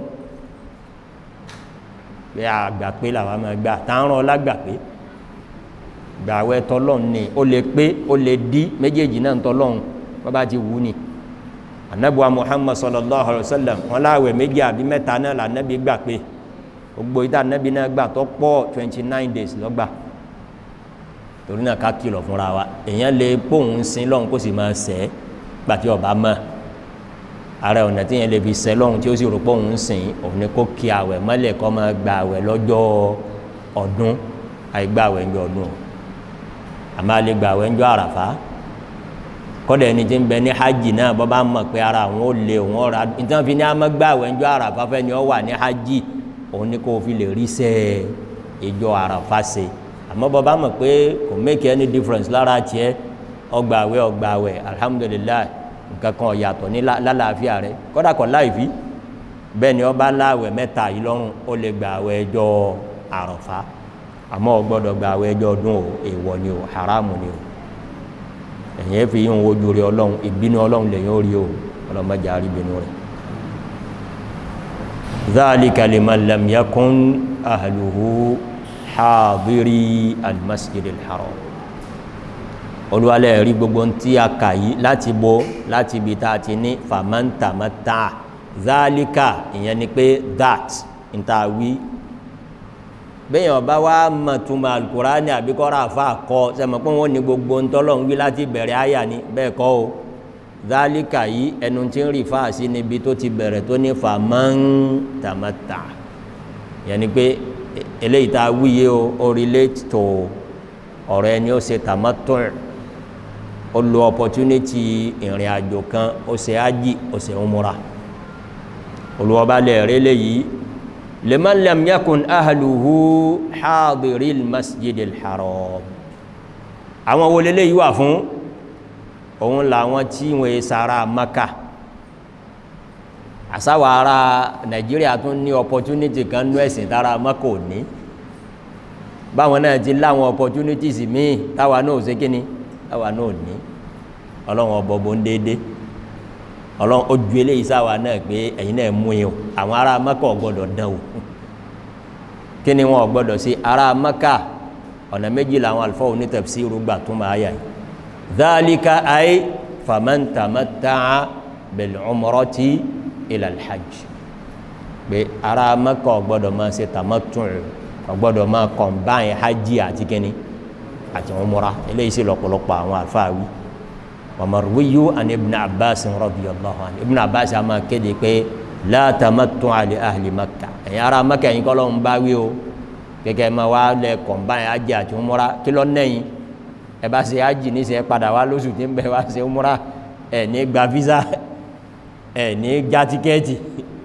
pé àgbà pé làwọn máa gbà táwọn ọlágbà pé gbàwẹ̀ tọ́lọ́hun ni ó lè pé ó lè dí méjèèjì náà tọ́lọ́hun bọ́bá ti wù ní anabuwa Muhammad sallallahu alaihi wasallam wọn láwẹ̀ méjì àbí mẹ́ta náà là nábi gbà pé gbogbo ìta nábi náà gbà tó pọ̀ twenty nine days lọ́gbà torí náà ká kìlọ̀ fúnra wa èèyàn lè pòun sin lọ́hun kó sì máa sẹ́ gbàtí ọba mọ́ ara ọ̀nà tí yẹn lè fi sẹ́ lọ́hun tí ó sì rò pòun sin òun ni kó kí àwẹ̀ mọ́lẹ̀ kó máa gba àwẹ̀ lọ́jọ́ ọdún àìgbà àwẹ̀ ńjọ́ ọdún àmọ́ a lè gba àwẹ̀ ńjọ́ àràfá kọ́dẹ̀ ẹni tí ń bẹ ní hajj náà bọ́ bá mọ̀ pé ara àwọn ó lè òun ọ̀rá ìtàn fi ní a mọ́ gbà àwẹ̀ ńjọ́ àràfá fẹ́ ni ó wà ní hajj òun ni kó fi lè rí sẹ́ ìjọ àràfá ṣe àmọ́ bọ́ bá mọ̀ pé kò make any difference lára tiẹ̀ ọgbà àwẹ̀ ọgbà àwẹ̀ alhamdulillah nǹkan kan ọ̀yàtọ̀ ní lálàáfíà rẹ̀ kọ́dà kọ́ láìfí bẹ́ẹ̀ ni ó bá láwẹ̀ mẹ́ta yìí lọ́rùn ó lè gbà àwẹ̀ ẹjọ́ àràfá àmọ́ ó gbọ́dọ̀ gbà àwẹ̀ ẹjọ́ ọdún o èèwọ̀ ni o haramu ni o ẹ̀yẹ́ fi yíò ojú rí ọlọ́run ìbínú ọlọ́run lè yóò rí o ọlọ́mọdé àríbínú rẹ̀ dhalika liman lam yakun ahluhu hadiri almasjid alharam olúwalẹ̀ rí gbogbo tí a kà yí láti bo láti ibi tá a ti ní faman tamatta dhalika ìyẹn ni pé that níta wí bẹ́yàn ọba wá mọ̀túnmọ̀ alkùránì àbíkọ́rọ̀ àfá kọ́ sẹmọ̀ pé wọ́n ní gbogbo ń tọ́lọ̀ ń wí láti bẹ̀rẹ̀ àyà ní bẹ́ẹ̀ kọ́ o dhalika yìí ẹnu tí ń rí fáà sí níbi tó ti bẹ̀rẹ̀ tó ní faman tamatta yẹn ni pé eléyìí tá a wíyé o ó relate to ọ̀rọ̀ ẹni ó ṣe tamattu ó lo opportunity ìrìn àjò kan ó ṣe ájì ó ṣe umura olùwọ́ba lè rí léyìí liman lam yakun ahluhu hadiril masjidil haram àwọn wo lélẹ́ yìí wà fún òun làwọn tí wọ́n sára Maka àsáwà ara Nàìjíríà tún ní opportunity kan ní ẹ̀sìn tára Maka ò ní báwọn náà ti láwọn opportunities míì táwa náà ṣe kíní táwa náà ní ọlọ́run ọbọ̀bọ̀ ń dédé ọlọ́run ojú eléyìí sáwà náà pé ẹ̀yin náà mú yín o àwọn ará Maka ò gbọ́dọ̀ dán o kí ni wọn ò gbọ́dọ̀ sí ará Maka ọ̀nà méjì làwọn alfa oní tafsiru gbà tún máa yà yìí dhalika ay faman tamatta'a bil umrati ila al hajj pé ará Maka ò gbọ́dọ̀ máa ṣe tamattu ò gbọ́dọ̀ máa combine hajj àti kíni àti umra eléyìí sí lọ́pọ̀lọpọ̀ àwọn alfa wí ومروي عن ابن عباس رضي الله عنه ابن عباس àmà kéde pé لا تمتع لأهل مكة ẹ̀yin ará Mẹ́kà yín kọ́ ló ń bá wí o gẹ́gẹ́ ma wá lẹ combine hajj àti umra kí ló nẹ́yìn ẹ bá ṣe hajj ní ṣe padà wá lóṣù tí ń bẹ wá ṣe umra ẹ ní gba visa ẹ ní já tíkẹ́ẹ̀tì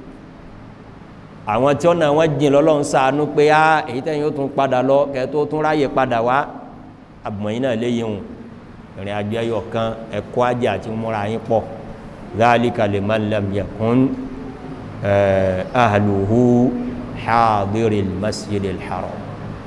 àwọn tí ọ̀nà wọn jìn lọ́lọ́run ṣàánú pé á èyí tẹ́yìn ó tún padà lọ kẹ́ tó tún ráyè padà wá àbùmọ̀yìn náà léyìn òun ìrìn àjò ẹyọ kan ẹ̀kọ́ ajé àti múra yín pọ̀ dhalika liman lam yakun ahluhu hadiril masjidil haram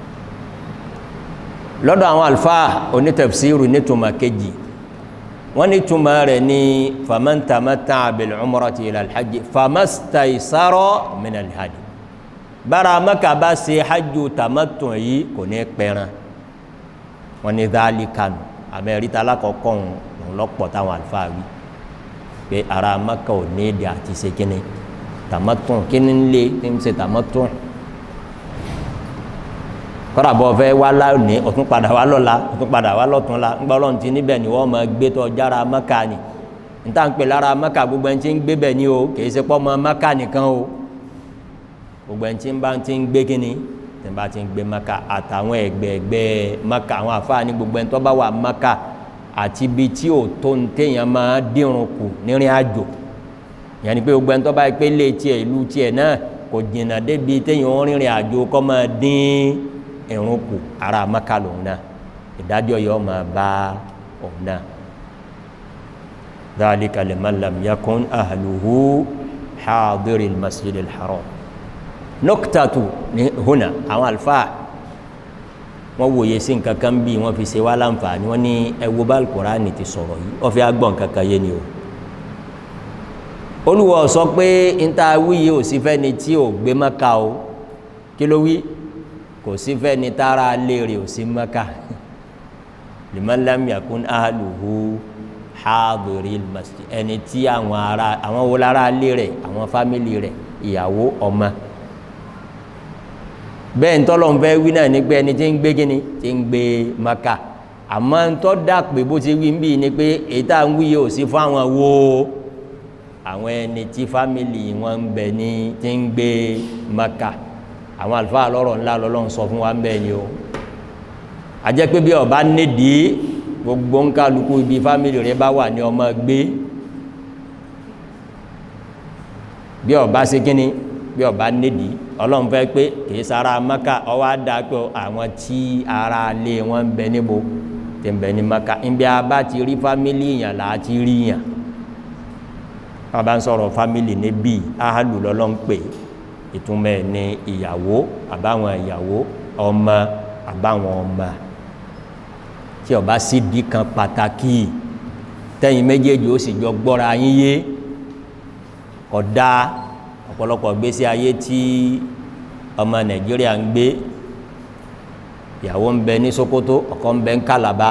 lọ́dọ̀ àwọn alfáà onítafsíru nítumọ̀ kejì wọ́n nítumọ̀ rẹ̀ ní faman tamatta'a bil umrati ila al-hajj famastaysara min al-hadi bára Mẹ́kà bá ṣe hajju tamattu yìí kò ní pẹran wọ́n ní dhalika nù amẹ́ríta alákọ̀ọ́kọ́ òun lọ́pọ̀ táwọn àlùfáà wí pé ara Mẹ́kà ò ní èdè àti ṣe kíni tamattu kíni ń lé tí ń ṣe tamattu kọ́dà bọ́ fẹ́ wá lónìí ọ̀tún padà wá lọ́la ọ̀tún padà wá lọ́tún la ń gbọ́ lọ́n ti níbẹ̀ ni wọ́n máa gbé tọ́ jára Mẹ́kà ni níta ń pè lára Mẹ́kà gbogbo ẹni tí ń gbé bẹ̀ ni o kì í ṣe pọ́ mọ́ Mẹ́kà nìkan o gbogbo ẹni tí ń bá ti ń gbé kíni tí ń bá ti ń gbé Mẹ́kà àtàwọn ẹgbẹ̀ẹ̀gbẹ́ Mẹ́kà àwọn àfáà ní gbogbo ẹni tó bá wà Mẹ́kà àti ibi tí ò tó ń téèyàn máa dírun kù nírìn àjò yẹn ni pé gbogbo ẹni tó bá pé lé tiẹ̀ ìlú tiẹ̀ náà kò jìnnà débi téèyàn ń rìnrìn àjò kọ́ máa dín ìrun kù ara Mẹ́kà lòun náà ìdájọ́ yọ máa bá òun náà dhalika liman lam yakun ahluhu حاضر المسجد الحرام نكتة هنا àwọn àlùfáà wọ́n wòye sí nǹkan kan bí wọ́n fi ṣe wá láǹfààní wọ́n ní ẹwọ bá Al-Qur'ani ti sọ̀rọ̀ yìí wọ́n fi agbọ́n kankan yé ni o Olúwa sọ pé níta wíyí ò sí fẹ́ ni tí ò gbé Mákà o kí ló wí kò sí fẹ́ ni tára léèrè ò sí Mákà liman lam yakun ahluhu hadiril masjid ẹni tí àwọn ará àwọn wo lára lé rẹ̀ àwọn fámìlì rẹ̀ ìyàwó ọmọ bẹ́ẹ̀ ń tọ́lọ̀ ń fẹ́ wí náà ní pé ẹni tí ń gbé kíni tí ń gbé Mákà àmọ́ ń tọ́ dà pé bó ti wí ń bí ni pé èyí tá à ń wí yóò sí fún àwọn wo àwọn ẹni tí fámìlì wọn ń bẹ ní tí ń gbé Mákà àwọn àlùfáà lọ́rọ̀ ńlá lọ́lọ́run sọ fún wa ń bẹ ni o àjẹ́ pé bí ọba nídìí gbogbo ń kálukú ibi fámìlì rẹ bá wà ní ọmọ gbé bí ọba ṣe kíni bí ọba nídìí Ọlọ́run fẹ́ pé kìí sára Mákà ọwọ́ àdàpọ̀ àwọn tí ara lé wọn ń bẹ níbo tí ń bẹ ní Mákà níbi abá ti rí fámìlì yàn là á ti rí yàn bàbá ń sọ̀rọ̀ fámìlì níbí áhàlù lọ́lọ́run pè ìtumọ̀ ẹ̀ ní ìyàwó àbáwọn ìyàwó ọmọ àbáwọn ọmọ tí ọba sì di kan pàtàkì tẹ́yìn méjèèjì ó sì jọ gbọ́ra yín yé ọ̀dá ọ̀pọ̀lọpọ̀ gbésí ayé tí ọmọ Nàìjíríà ń gbé ìyàwó ń bẹ ní Sókótó ọkọ ń bẹ ń Kàlàbá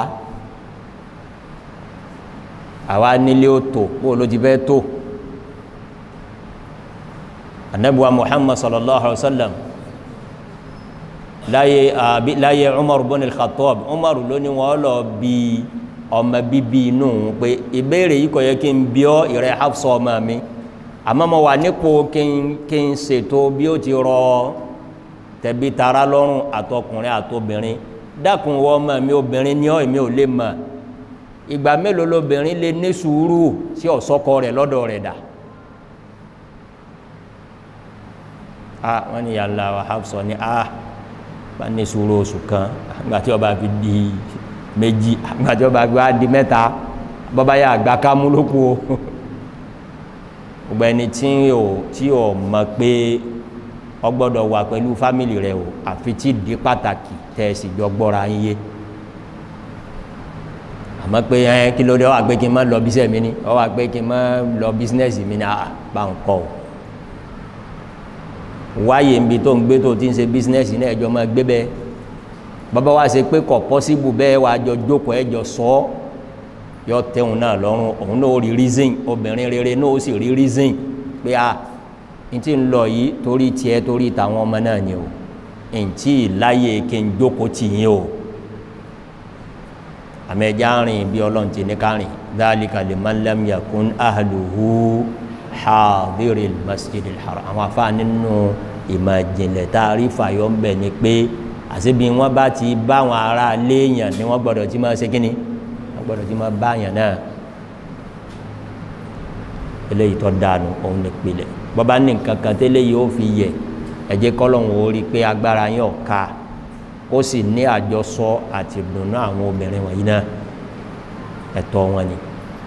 àwa nílé ó tò bó ló ti fẹ́ tó Ànábì wa Muhammad sallallahu alaihi wa sallam láyé àbí láyé Umar bin al-Khattab Umar ló ní wọ́n lọ bí ọmọ bíbí inú pé ìbéèrè yìí kò yẹ kí n bí ọ ìrẹ́ Hafsa ọmọ mi àmọ́ mo wà nípò kí n kí n ṣètò bí ó ti rọ tẹ̀bí tara lọ́rùn àtọkùnrin àtobìnrin dákun wọ ọmọ mi obìnrin ní ọ èmi ò lè mọ̀ ìgbà mélòó lobìnrin lè ní sùúrù sí ọ̀sọ́kọ rẹ̀ lọ́dọ̀ rẹ̀ dà ah wọ́n ní yàrá wa Hafsa ní ah bá ní sùúrù oṣù kan àgbàtí ọba fi di méjì àgbàtí ọba fi wá di mẹ́ta bọ́bá yà àgbà kámú lókù o gbogbo ẹni tí o tí o mọ̀ pé ọ gbọ́dọ̀ wà pẹ̀lú fámìlì rẹ o àfi tí di pàtàkì tẹ́ sì jọ gbọ́ra yín yé àmọ́ pé ẹ kí ló dé ọ wà pé kí n má lọ bísẹ̀ mi ni ọ wà pé kí n má lọ bísínẹ́sì mi ni à bá ń kọ́ o wáyé nbi tó ń gbé tó ti ń ṣe bísínẹ́sì náà ẹjọ́ máa gbé bẹ́ẹ̀ bàbá wa ṣe pé kọ̀ pọ́síbù bẹ́ẹ̀ wàá jọ jókòó ẹjọ́ sọ ọ́ yọ tẹ̀hún náà lọ́rùn òun náà ó rí reason obìnrin rere náà ó sì rí reason pé a n ti ń lọ yìí torí tiẹ̀ torí tàwọn ọmọ náà ni o n tí láyé kí n jókòó tì yín o àmọ́ ẹja rìn bí ọlọ́run ti ní ká rìn dhalika liman lam yakun ahluhu hadiril masjidil haram àwọn afá nínú ìmọ̀ ìjìnlẹ̀ tá a rí fàyọ̀ ń bẹ̀ ni pé àṣebí wọ́n bá ti bá àwọn ará léèyàn ni wọ́n gbọ́dọ̀ ti máa ṣe kí ni wọ́n gbọ́dọ̀ ti máa bá àyàn náà eléyìí tó dànù òun ní pilẹ̀ bọ́bá ní nǹkan kan tẹ́lẹ̀ yìí ó fi yẹ ẹ̀jẹ̀ kọ́lọ́hún ó rí pé agbára yẹn ò ká ó sì ní àjọsọ àti ìdùnnú àwọn obìnrin wọ̀nyí náà ẹ̀tọ́ wọn ni.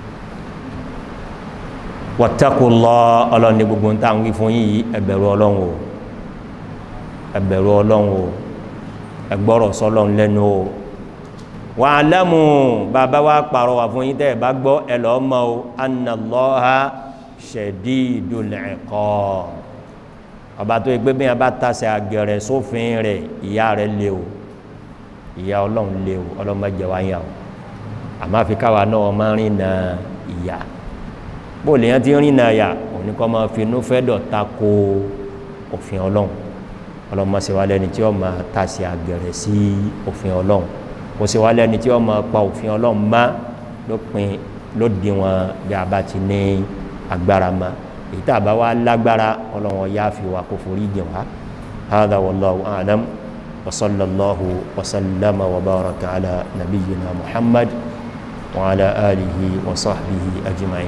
wattaqullah ọlọ́run ní gbogbo ń tà ń wí fún yìí ẹ bẹ̀rù ọlọ́run o ẹ bẹ̀rù ọlọ́run o ẹ gbọ́rọ̀ sọ́lọ́run lẹ́nu o wa'lamu bàbá wa pàrọ̀ wà fún yín tẹ́ ẹ bá gbọ́ ẹ lọ́ọ́ mọ̀ o annallaha shadidul iqab ọba tó yẹ pé bí wọn bá tasẹ̀ àgẹ̀rẹ̀ sófin rẹ̀ ìyà rẹ̀ lé o ìyà ọlọ́run lé o ọlọ́run má jẹ wá yà o àmọ́ àfi káwa náà máa rìn na ìyà bó lè yẹn ti rìn na ìyà òní kọ́ máa fi inú fẹ́ dọ̀ ta ko òfin ọlọ́run ọlọ́run má ṣe wá lẹ́ni tí wọ́n máa tasẹ̀ àgẹ̀rẹ̀ sí òfin ọlọ́run kò ṣe wá lẹ́ni tí wọ́n máa pa òfin ọlọ́run má lópin lóde wọn bí a bá ti ní agbára ma èyí tá a bá wá lágbára ọlọ́run yá fi wá kó forí jìn wá hadha wallahu a'lam wa sallallahu wa sallama wa baraka ala nabiyyina muhammad wa ala alihi wa sahbihi ajma'in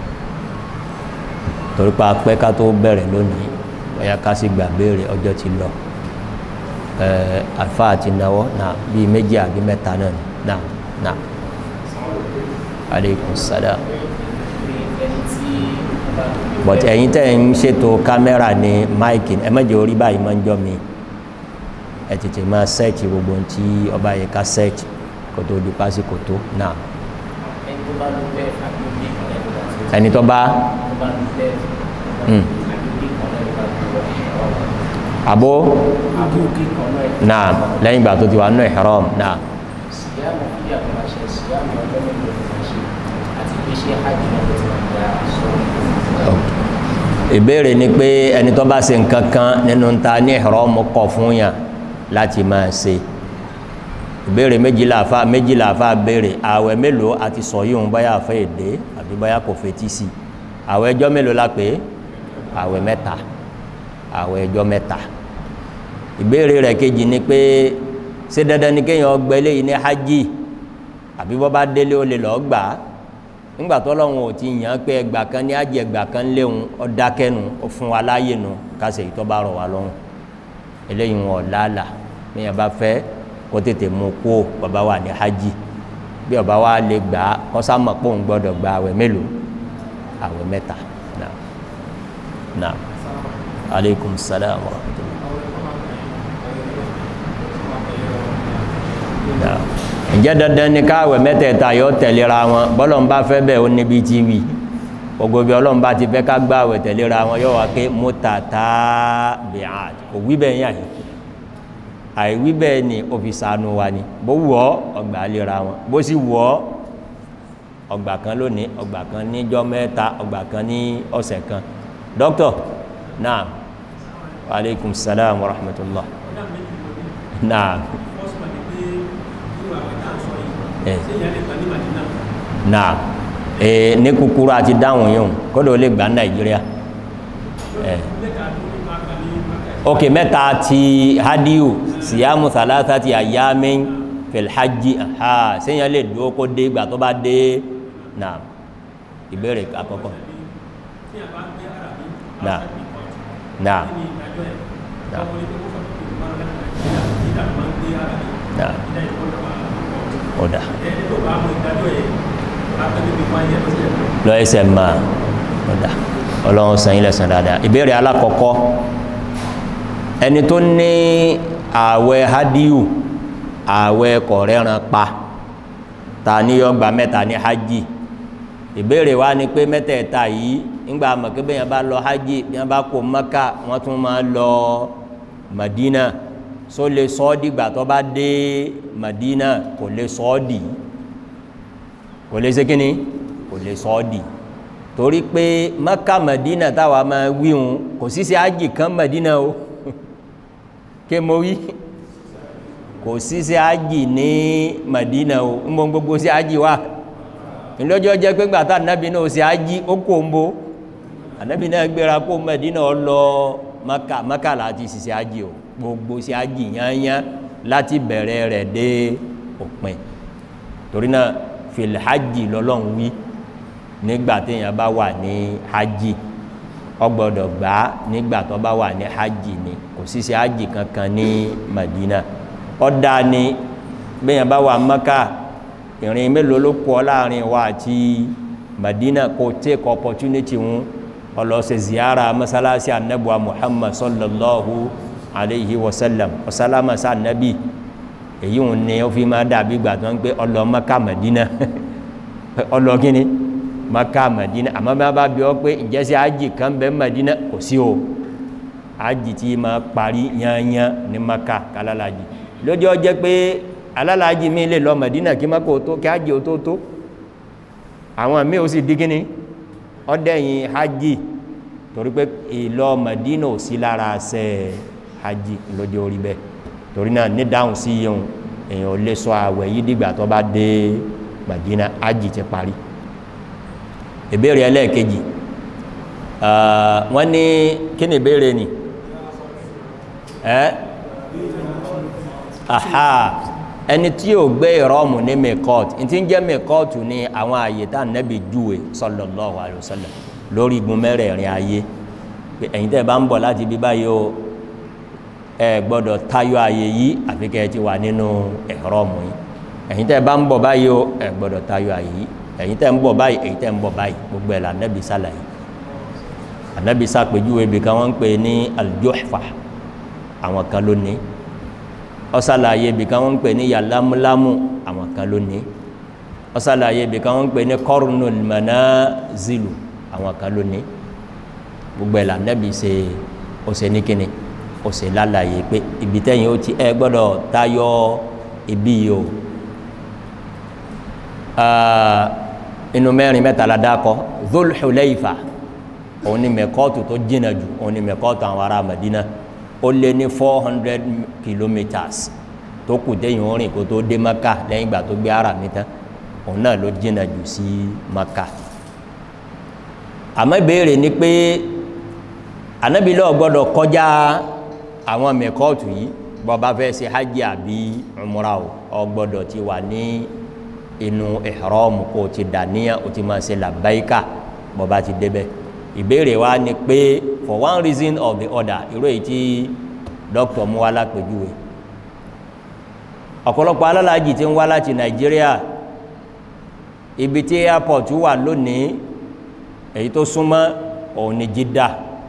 torí pa pẹ́ ká tó bẹ̀rẹ̀ lónìí ọ̀yá ká sì gbà béèrè ọjọ́ ti lọ alfa àti náwó náà bíi méjì àbí mẹ́ta náà ni náà náà aleykum salaam. but ẹ̀yin tẹ́ ń ṣètò kámẹ́rà ní máìkì ẹ má jẹ́ orí báyìí máa ń jọ mi ẹ tètè máa sẹ́ẹ̀tì gbogbo ohun tí ọba yẹ ká sẹ́ẹ̀tì kó tó di pásíkò tó náà. ẹni tó bá àbó náà lẹ́yìn ìgbà tó ti wà nínú ihram náà. ìbéèrè ni pé ẹni tó bá ṣe nǹkan kan nínú ta ní ihram kọ̀ fún yàn láti máa ṣe ìbéèrè méjìlá àfá méjìlá àfá béèrè àwẹ̀ mélòó àti sọ yíò báyà fẹ́ èdè àbí báyà kò fetí sí àwẹ̀ ẹjọ́ mélòó la pé àwẹ̀ mẹ́ta àwẹ̀ ẹjọ́ mẹ́ta ìbéèrè rẹ̀ kejì ni pé ṣé dandan ni kéèyàn gbẹ léyìí ní hajj àbí bọ́ bá délé ó lè lọ́ọ́ gbà á nígbà tó lọ́wọ́ ò ti yàn án pé ẹgbà kan ní hajj ẹgbà kan léhun ó dákẹ́nu ó fún wa láàyè nu kásẹ̀ ìtọ́ bá rọ̀ wá lọ́rùn eléyìí wọn ọ̀làlà bí yẹn bá fẹ́ kó tètè mú kó bàbá wà ní hajj bí ọba wa lè gbà á kọ́ sá mọ̀ pé òun gbọ́dọ̀ gba àwẹ̀ mélòó àwẹ̀ mẹ́ta náà náà aleykum salaam wa rahmatulah. ǹjẹ́ dandan ni káwẹ̀ mẹ́tẹ̀ẹ̀ta yọ tẹ̀léra wọn bọ́lọ̀ ń bá fẹ́ bẹ́ẹ̀ ó níbi tí wì gbogbo bí ọlọ́run bá ti fẹ́ ká gbà àwẹ̀ tẹ̀léra wọn yọ wá pé mutatabi'at kò wí bẹ́ẹ̀ yàn yìí àìwí bẹ́ẹ̀ ni ó fi ṣàánú wa ni bó wọ́ ọgbà lera wọn bó sì wọ́ ọgbà kan lónìí ọgbà kan níjọ́ mẹ́ta ọgbà kan ní ọ̀sẹ̀ kan dókítà naam wa aleykum salaam wa rahmatullah naam naam ee ní kúkúrú àti dáhùn yìí kódò ó lè gbà Nàìjíríà ẹ̀ ok mẹ́ta ti hadiyu siyamu thalathati ayamin fil hajji aha sẹ́yìn lè dúró kó dé ìgbà tó bá dé náà ìbéèrè àkọ́kọ́ náà náà náà náà ọ̀dà lọ ẹsẹ̀ máa ọ̀dà ọlọ́run sàn ilẹ̀ sàn dáadáa ìbéèrè alákọ̀ọ́kọ́ ẹni tó ní ààwẹ̀ hadiyu ààwẹ̀ kọ̀rẹ́ran pa ta ní ọgbà mẹ́ta ní hajji ìbéèrè wa ni pé mẹ́tẹ̀ẹ̀ta yìí nígbà mọ̀kébé yẹn bá lọ hajji bí wọ́n bá kó Mẹ́kà wọ́n tún máa lọ Madina só lè sọ ọ́ dìgbà tó bá dé Madina kò lè sọ ọ́ dì kò lè ṣe kíni kò lè sọ ọ́ dì torí pé Mẹ́kà Madina táwa máa wíhun kò sí sí hajji kan Madina o ké mo wí kò sí sí hajji ní Madina o ń bọ́ gbogbo sí hajji wá ìlọ́jọ́ jẹ́ pé gbàtà ànábì náà sí hajji ó kò ń bó ànábì náà gbéra kó Madina lọ Mẹ́kà Mẹ́kà láti sí sí hajji o gbogbo sí hajji yányán láti bẹ̀rẹ̀ rẹ̀ dé òpin torí náà fil hajji lọ́lọ́run wí nígbà téèyàn bá wà ní hajji ó gbọ́dọ̀ gbà nígbà tó bá wà ní hajji ni kò sí sí hajji kankan ní Madina ọ̀dà ni bẹ́yàn bá wà Mẹ́kà ìrìn mélòó ló kọ́ láàrin wa àti Madina kò take opportunity wọn ọlọ́sẹ̀ ziyara masalasi anabuwa Muhammad sallallahu alayhi wa sallam wasalama sa anabi èyí wọn ni ó fi máa dàbí gbà tó ń gbé ọlọ Mẹ́kà Madina ọlọ kíni Mẹ́kà Madina àmọ́ bá bá bí ọ pé ìjẹ́sí hajji kan bẹ́ Madina kò sí o hajji tí ma parí yányán ní Mẹ́kà kálálàjì lójú ọjẹ́ pé alálàájì mi lè lọ Madina kí Mẹ́kà tó kí hajji ó tó tó àwọn mí ó sì dí kíní ọdẹ́yìn hajji torí pé ìlọ Madina ò sí lára ṣe hajji lójú orí bẹ́ẹ̀ torí náà ní dáhùn sí yíò èyàn ò lè sọ àwẹ̀ yìí dìgbà tó bá dé Madina hajji ti parí ìbéèrè ẹlẹ́ẹ̀kejì wọ́n ní kí ni ìbéèrè ni ẹ́ aha ẹni tí yóò gbé ìrọ́mù ní mekọ́t tí ń jẹ́ mekọ́t ní àwọn àyè tá nẹ́bì júwe sallallahu alaihi wasallam lórí igun mẹ́rẹ̀ẹ̀rin ayé ẹ̀yin tẹ́ bá ń bọ̀ láti bí báyìí o ẹ gbọ́dọ̀ tayọ àyè yìí àfikẹ́ ti wà nínú ìrọ́mù yìí ẹ̀yin tẹ́ bá ń bọ̀ báyìí o ẹ gbọ́dọ̀ tayọ àyè yìí ẹ̀yin tẹ́ ń bọ̀ báyìí ẹ̀yin tẹ́ ń bọ̀ báyìí gbogbo ẹ̀ là nẹ́bì sálàyé Ànábì ṣàpèjúwe bí kan wọ́n ń pè ní al-Juhfa àwọn kan ló ní ó ṣàlàyé bí kan wọ́n ń pè ní Yalamlamu àwọn kan ló ní ó ṣàlàyé bí kan wọ́n ń pè ní Qarnul Manazilu àwọn kan ló ní gbogbo ẹ̀ l'Ànábì ṣe ó ṣe ní kíni ó ṣe lálàyé pé ibi tẹ́yìn ó ti ẹ gbọ́dọ̀ tayọ ibi yìí o inú mẹ́rin mẹ́ta la dákọ̀ Dhul Hulayfa òun ni mẹ́kọ́tù tó jìnà jù òun ni mẹ́kọ́tù àwọn ará Madina ó lé ní four hundred kilometers tó kù téyìn orin kó tó dé Maka lẹ́yìn ìgbà tó gbé ara mi tán òun náà ló jìnà jù sí Maka àmọ́ ìbéèrè ni pé Ànábì ló gbọ́dọ̀ kọjá àwọn mẹ́kọ́tù yìí bó bá fẹ́ ṣe hajj àbí umrah ó gbọ́dọ̀ ti wà ní inú ihram kó ti dàníyàn ó ti máa ṣe labbaika bó bá ti débẹ̀ ìbéèrè wa ni pé for one reason or the other irú èyí tí dókítà mú wá lápèjúwe ọ̀pọ̀lọpọ̀ alálàájì tí ń wá láti Nàìjíríà ibi tí airport wà lónìí èyí tó súnmọ́ òun ni Jeddah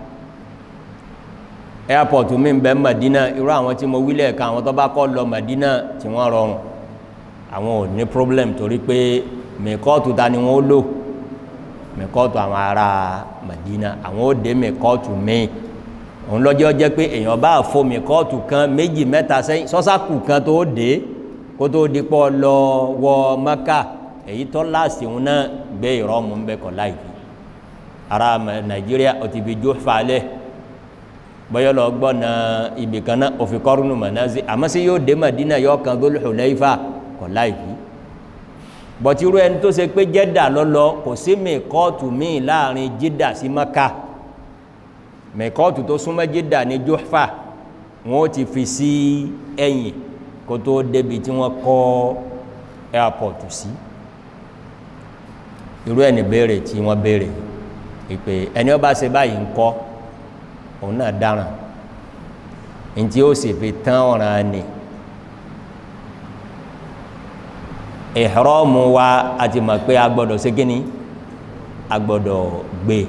airport mi ń bẹ Madina irú àwọn tí mo wílẹ̀ kan àwọn tó bá kọ́ lọ Madina tí wọ́n rọrùn àwọn ò ní problem torí pé mẹ́kọ́ọ̀tù ta ni wọ́n lò mẹ́kọ́ọ̀tù àwọn ará Madina àwọn ó dé mẹ́kọ́ọ̀tù míì òun lọ́jọ́ jẹ́ pé èèyàn bá fò mẹ́kọ́ọ̀tù kan méjì mẹ́ta sẹ́yìn sọ́sákù kan tó dé kó tó di pọ́ lọ wọ Maka èyí tó láàsì òun náà gbé ìrọ́mù ń bẹ kọ̀ láìpẹ́ ará Nàìjíríà ó ti fi jó falẹ̀ bọ́yọ́ lọ gbọ́nà ibì kan náà òfin Qarnul Manazil àmọ́ sí yóò dé Madina yóò kan Dhul Hulayfa kọ̀ láìpẹ́ bọ̀tí irú ẹni tó ṣe pé Jeddah lọ́lọ́ kò sí mẹ́kọ́ọ̀tù míì láàrin Jeddah sí Maka mẹ́kọ́ọ̀tù tó súnmọ́ Jeddah ní Juhfa wọ́n ti fi sí ẹ̀yìn kó tó débi tí wọ́n kọ́ airport sí irú ẹni béèrè tí wọ́n béèrè ìpè ẹni ó bá ṣe báyìí ń kọ́ òun náà dáràn ntí ó sì fi tán ọ̀ràn ni ihramu wa àti mọ̀ pé a gbọ́dọ̀ ṣe kíni a gbọ́dọ̀ gbé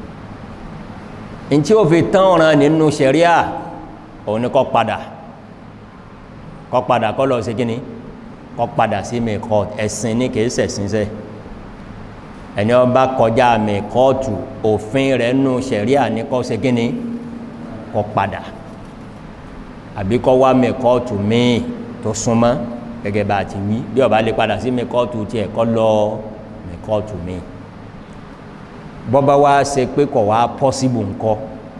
ntí ó fi tán ọ̀ràn nínú ṣẹ̀ríà òun ni kó padà kó padà kó lọ ṣe kíni kó padà sí mẹ́kọ́ọ̀tù ẹ̀sìn ní kìí ṣẹ̀sìn sẹ́ ẹni ó bá kọjá mẹ́kọ́ọ̀tù òfin rẹ̀ nínú ṣẹ̀ríà ní kó ṣe kíni kó padà àbí kó wá mẹ́kọ́ọ̀tù míì tó súnmọ́ gẹ́gẹ́ bá ti wí bí ó bá lè padà sí mẹ́kọ́ọ̀tù tí ẹ̀kọ́ lọ mẹ́kọ́ọ̀tù míì bọ́bá wá ṣe pé kọ̀ wá pọ́síbù ńkọ́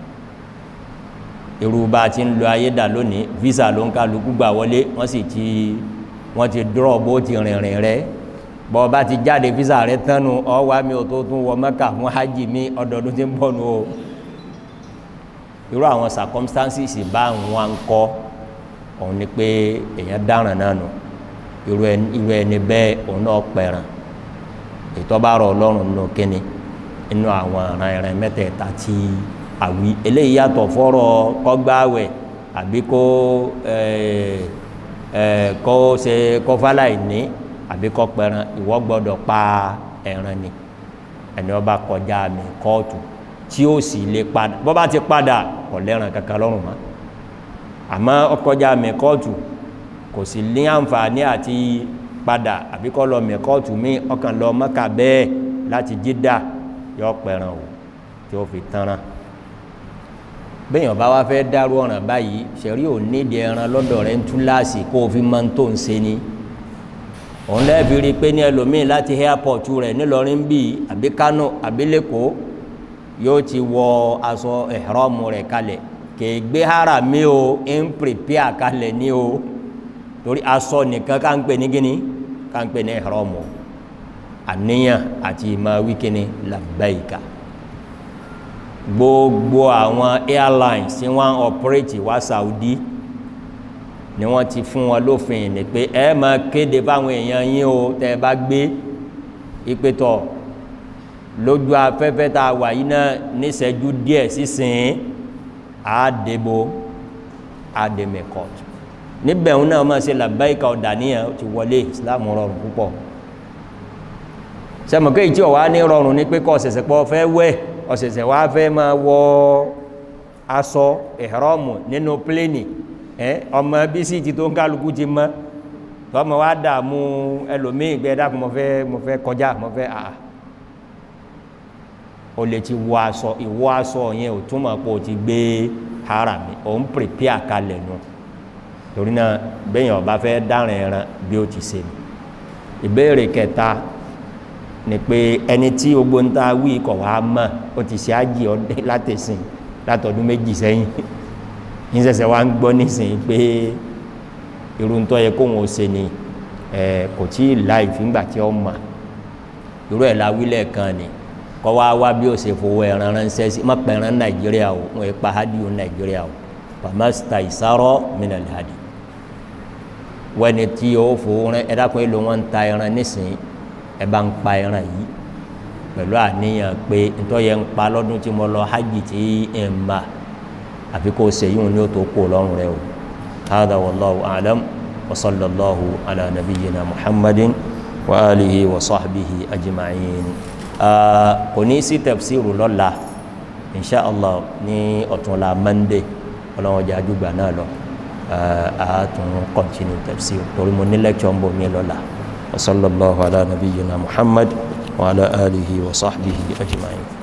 irú bá ti ń lo ayédà lónìí visa ló ń kálukú gbà wọlé wọ́n sì ti wọ́n ti dúró bó ti rìnrìn rẹ̀ bọ́bá ti jáde visa rẹ̀ tánu ọwá mi ò tó tún wọ Mẹ́kà fún hajj mi ọdọọdún tí ń bọ̀ nù o irú àwọn circumstances bá wọn kọ́ òun ni pé èèyàn dáràn náà nù irú ẹni irú ẹni bẹ́ẹ̀ òun náà pẹ̀ràn ètò bá rọ Ọlọ́run nù kíni inú àwọn ọ̀ràn ẹ̀rìn mẹ́tẹ̀ẹ̀ta tí àwí eléyìí yàtọ̀ fọ́rọ̀ kọ́gbáwẹ̀ àbí kó kó ṣe kọfáláì ní àbí kó pẹ̀ràn ìwọ gbọ́dọ̀ pa ẹ̀ràn ni ẹni ó bá kọjá mi kóòtù tí ó sì lè padà bọ́ bá ti padà kò lẹ́ràn kankan lọ́rùn mọ́ àmọ́ ọkọjá mẹ́kọ́ọ̀tù kò sì ní àǹfààní àti padà àbí kọ́ lọ mẹ́kọ́ọ̀tù mí ọkàn lọ Mẹ́kà bẹ́ẹ̀ láti Jeddah yọ pẹ̀ràn o tí ó fi tanran bẹ́yàn bá wá fẹ́ dárú ọ̀ràn báyìí ṣẹ̀rí ò nídìí ẹran lọ́dọ̀ rẹ̀ ń tú láàsì kó o fi máa ń tó ń ṣe ni òun lẹ́ẹ̀fi rí i pé ní ẹlòmíì láti airport rẹ̀ nílọrin bíi àbí Kánò àbí lẹ́kọ̀ọ́ yóò ti wọ aṣọ ihramu rẹ̀ kalẹ̀ kè gbé hara mi o ń prepare kalẹ̀ ní o torí aṣọ nìkan ká ń pè ní gíní ká ń pè ní ihramu àníyàn àti ìmọ̀ wíkíní labbaika gbogbo àwọn airlines tí wọ́n operate wá Saudi ni wọ́n ti fún wọn lófin ní pé ẹ máa kéde fáwọn èèyàn yín o tẹ́ bá gbé ìpètọ̀ lójú afẹ́fẹ́ tá a wà yìí náà níṣẹ́jú díẹ̀ sísìn àádébò àdèmẹ̀kọ́t níbẹ̀ òun náà máa ṣe làbáìkà ọ̀dàníyàn ti wọlé Islam rọrùn púpọ̀ sẹ́mọ̀kẹ́ ìtí ọ̀wá ní rọrùn ní pé kọ́ ṣẹ̀ṣẹ̀ pọ̀ fẹ́ wẹ̀ ọ̀sẹ̀sẹ̀ wá fẹ́ máa wọ aṣọ ihramu nínú pléènì ọmọ bí sí ti tó ń kálukú ti mọ́ tọ́mọ wá dààmú ẹlòmíì gbé dákun mo fẹ́ mo fẹ́ kọjá mo fẹ́ àà o lè ti wọ aṣọ ìwọ aṣọ yẹn ò túmọ̀ pé o ti gbé harami o ń prepare kalẹ̀ nù torí náà bẹ́yìn ọba fẹ́ dárìn ẹran bí o ti ṣe nù. Ìbéèrè kẹta ni pé ẹni tí ogbó ń ta wí kọ̀ wá mọ̀ ó ti ṣe ájì ọdẹ látẹ̀sìn látọdún méjì sẹ́yìn ní ṣẹ̀ṣẹ̀ wá ń gbọ́ nísìnyí pé irú ń tọ́ yẹ kóhun ó ṣe ni kò tí ì láì fíngbà tí ó mà irú ẹ̀ la wílẹ̀ kan ni kọ́ wá wá bí ó ṣe fowó ẹran ránṣẹ́ sí má pẹ̀ràn Nàìjíríà o wọ́n pa hádìó Nàìjíríà o pàmásítà ìsárọ̀ mìíràn hádìí wẹ́ni tí ó fowó rán ẹ̀dá kan èlò wọn ń ta ẹran nísìnyí ẹ bá ń pa ẹran yìí pẹ̀lú àníyàn pé ntọ́yẹ ń pa lọ́dún tí mo lọ hajj tí ẹ̀ ń ma àfi kó ṣe yíwọn ní ó tó kó lọ́rùn rẹ o. hādhā wallāhu a'lam wa sallallahu ala nabiyyina muhammadin wa alihi wa sahbihi ajma'in. kò ní sí tafsiru lọ́la insha allah ní ọ̀túnla monday ọlọ́run jẹ́ àjùgbà náà lọ a tún continue tafsir torí mo ní lecture ń bọ̀ mí lọ́la. wa sallallahu ala nabiyyina muhammad وعلى آله وصحبه أجمعين.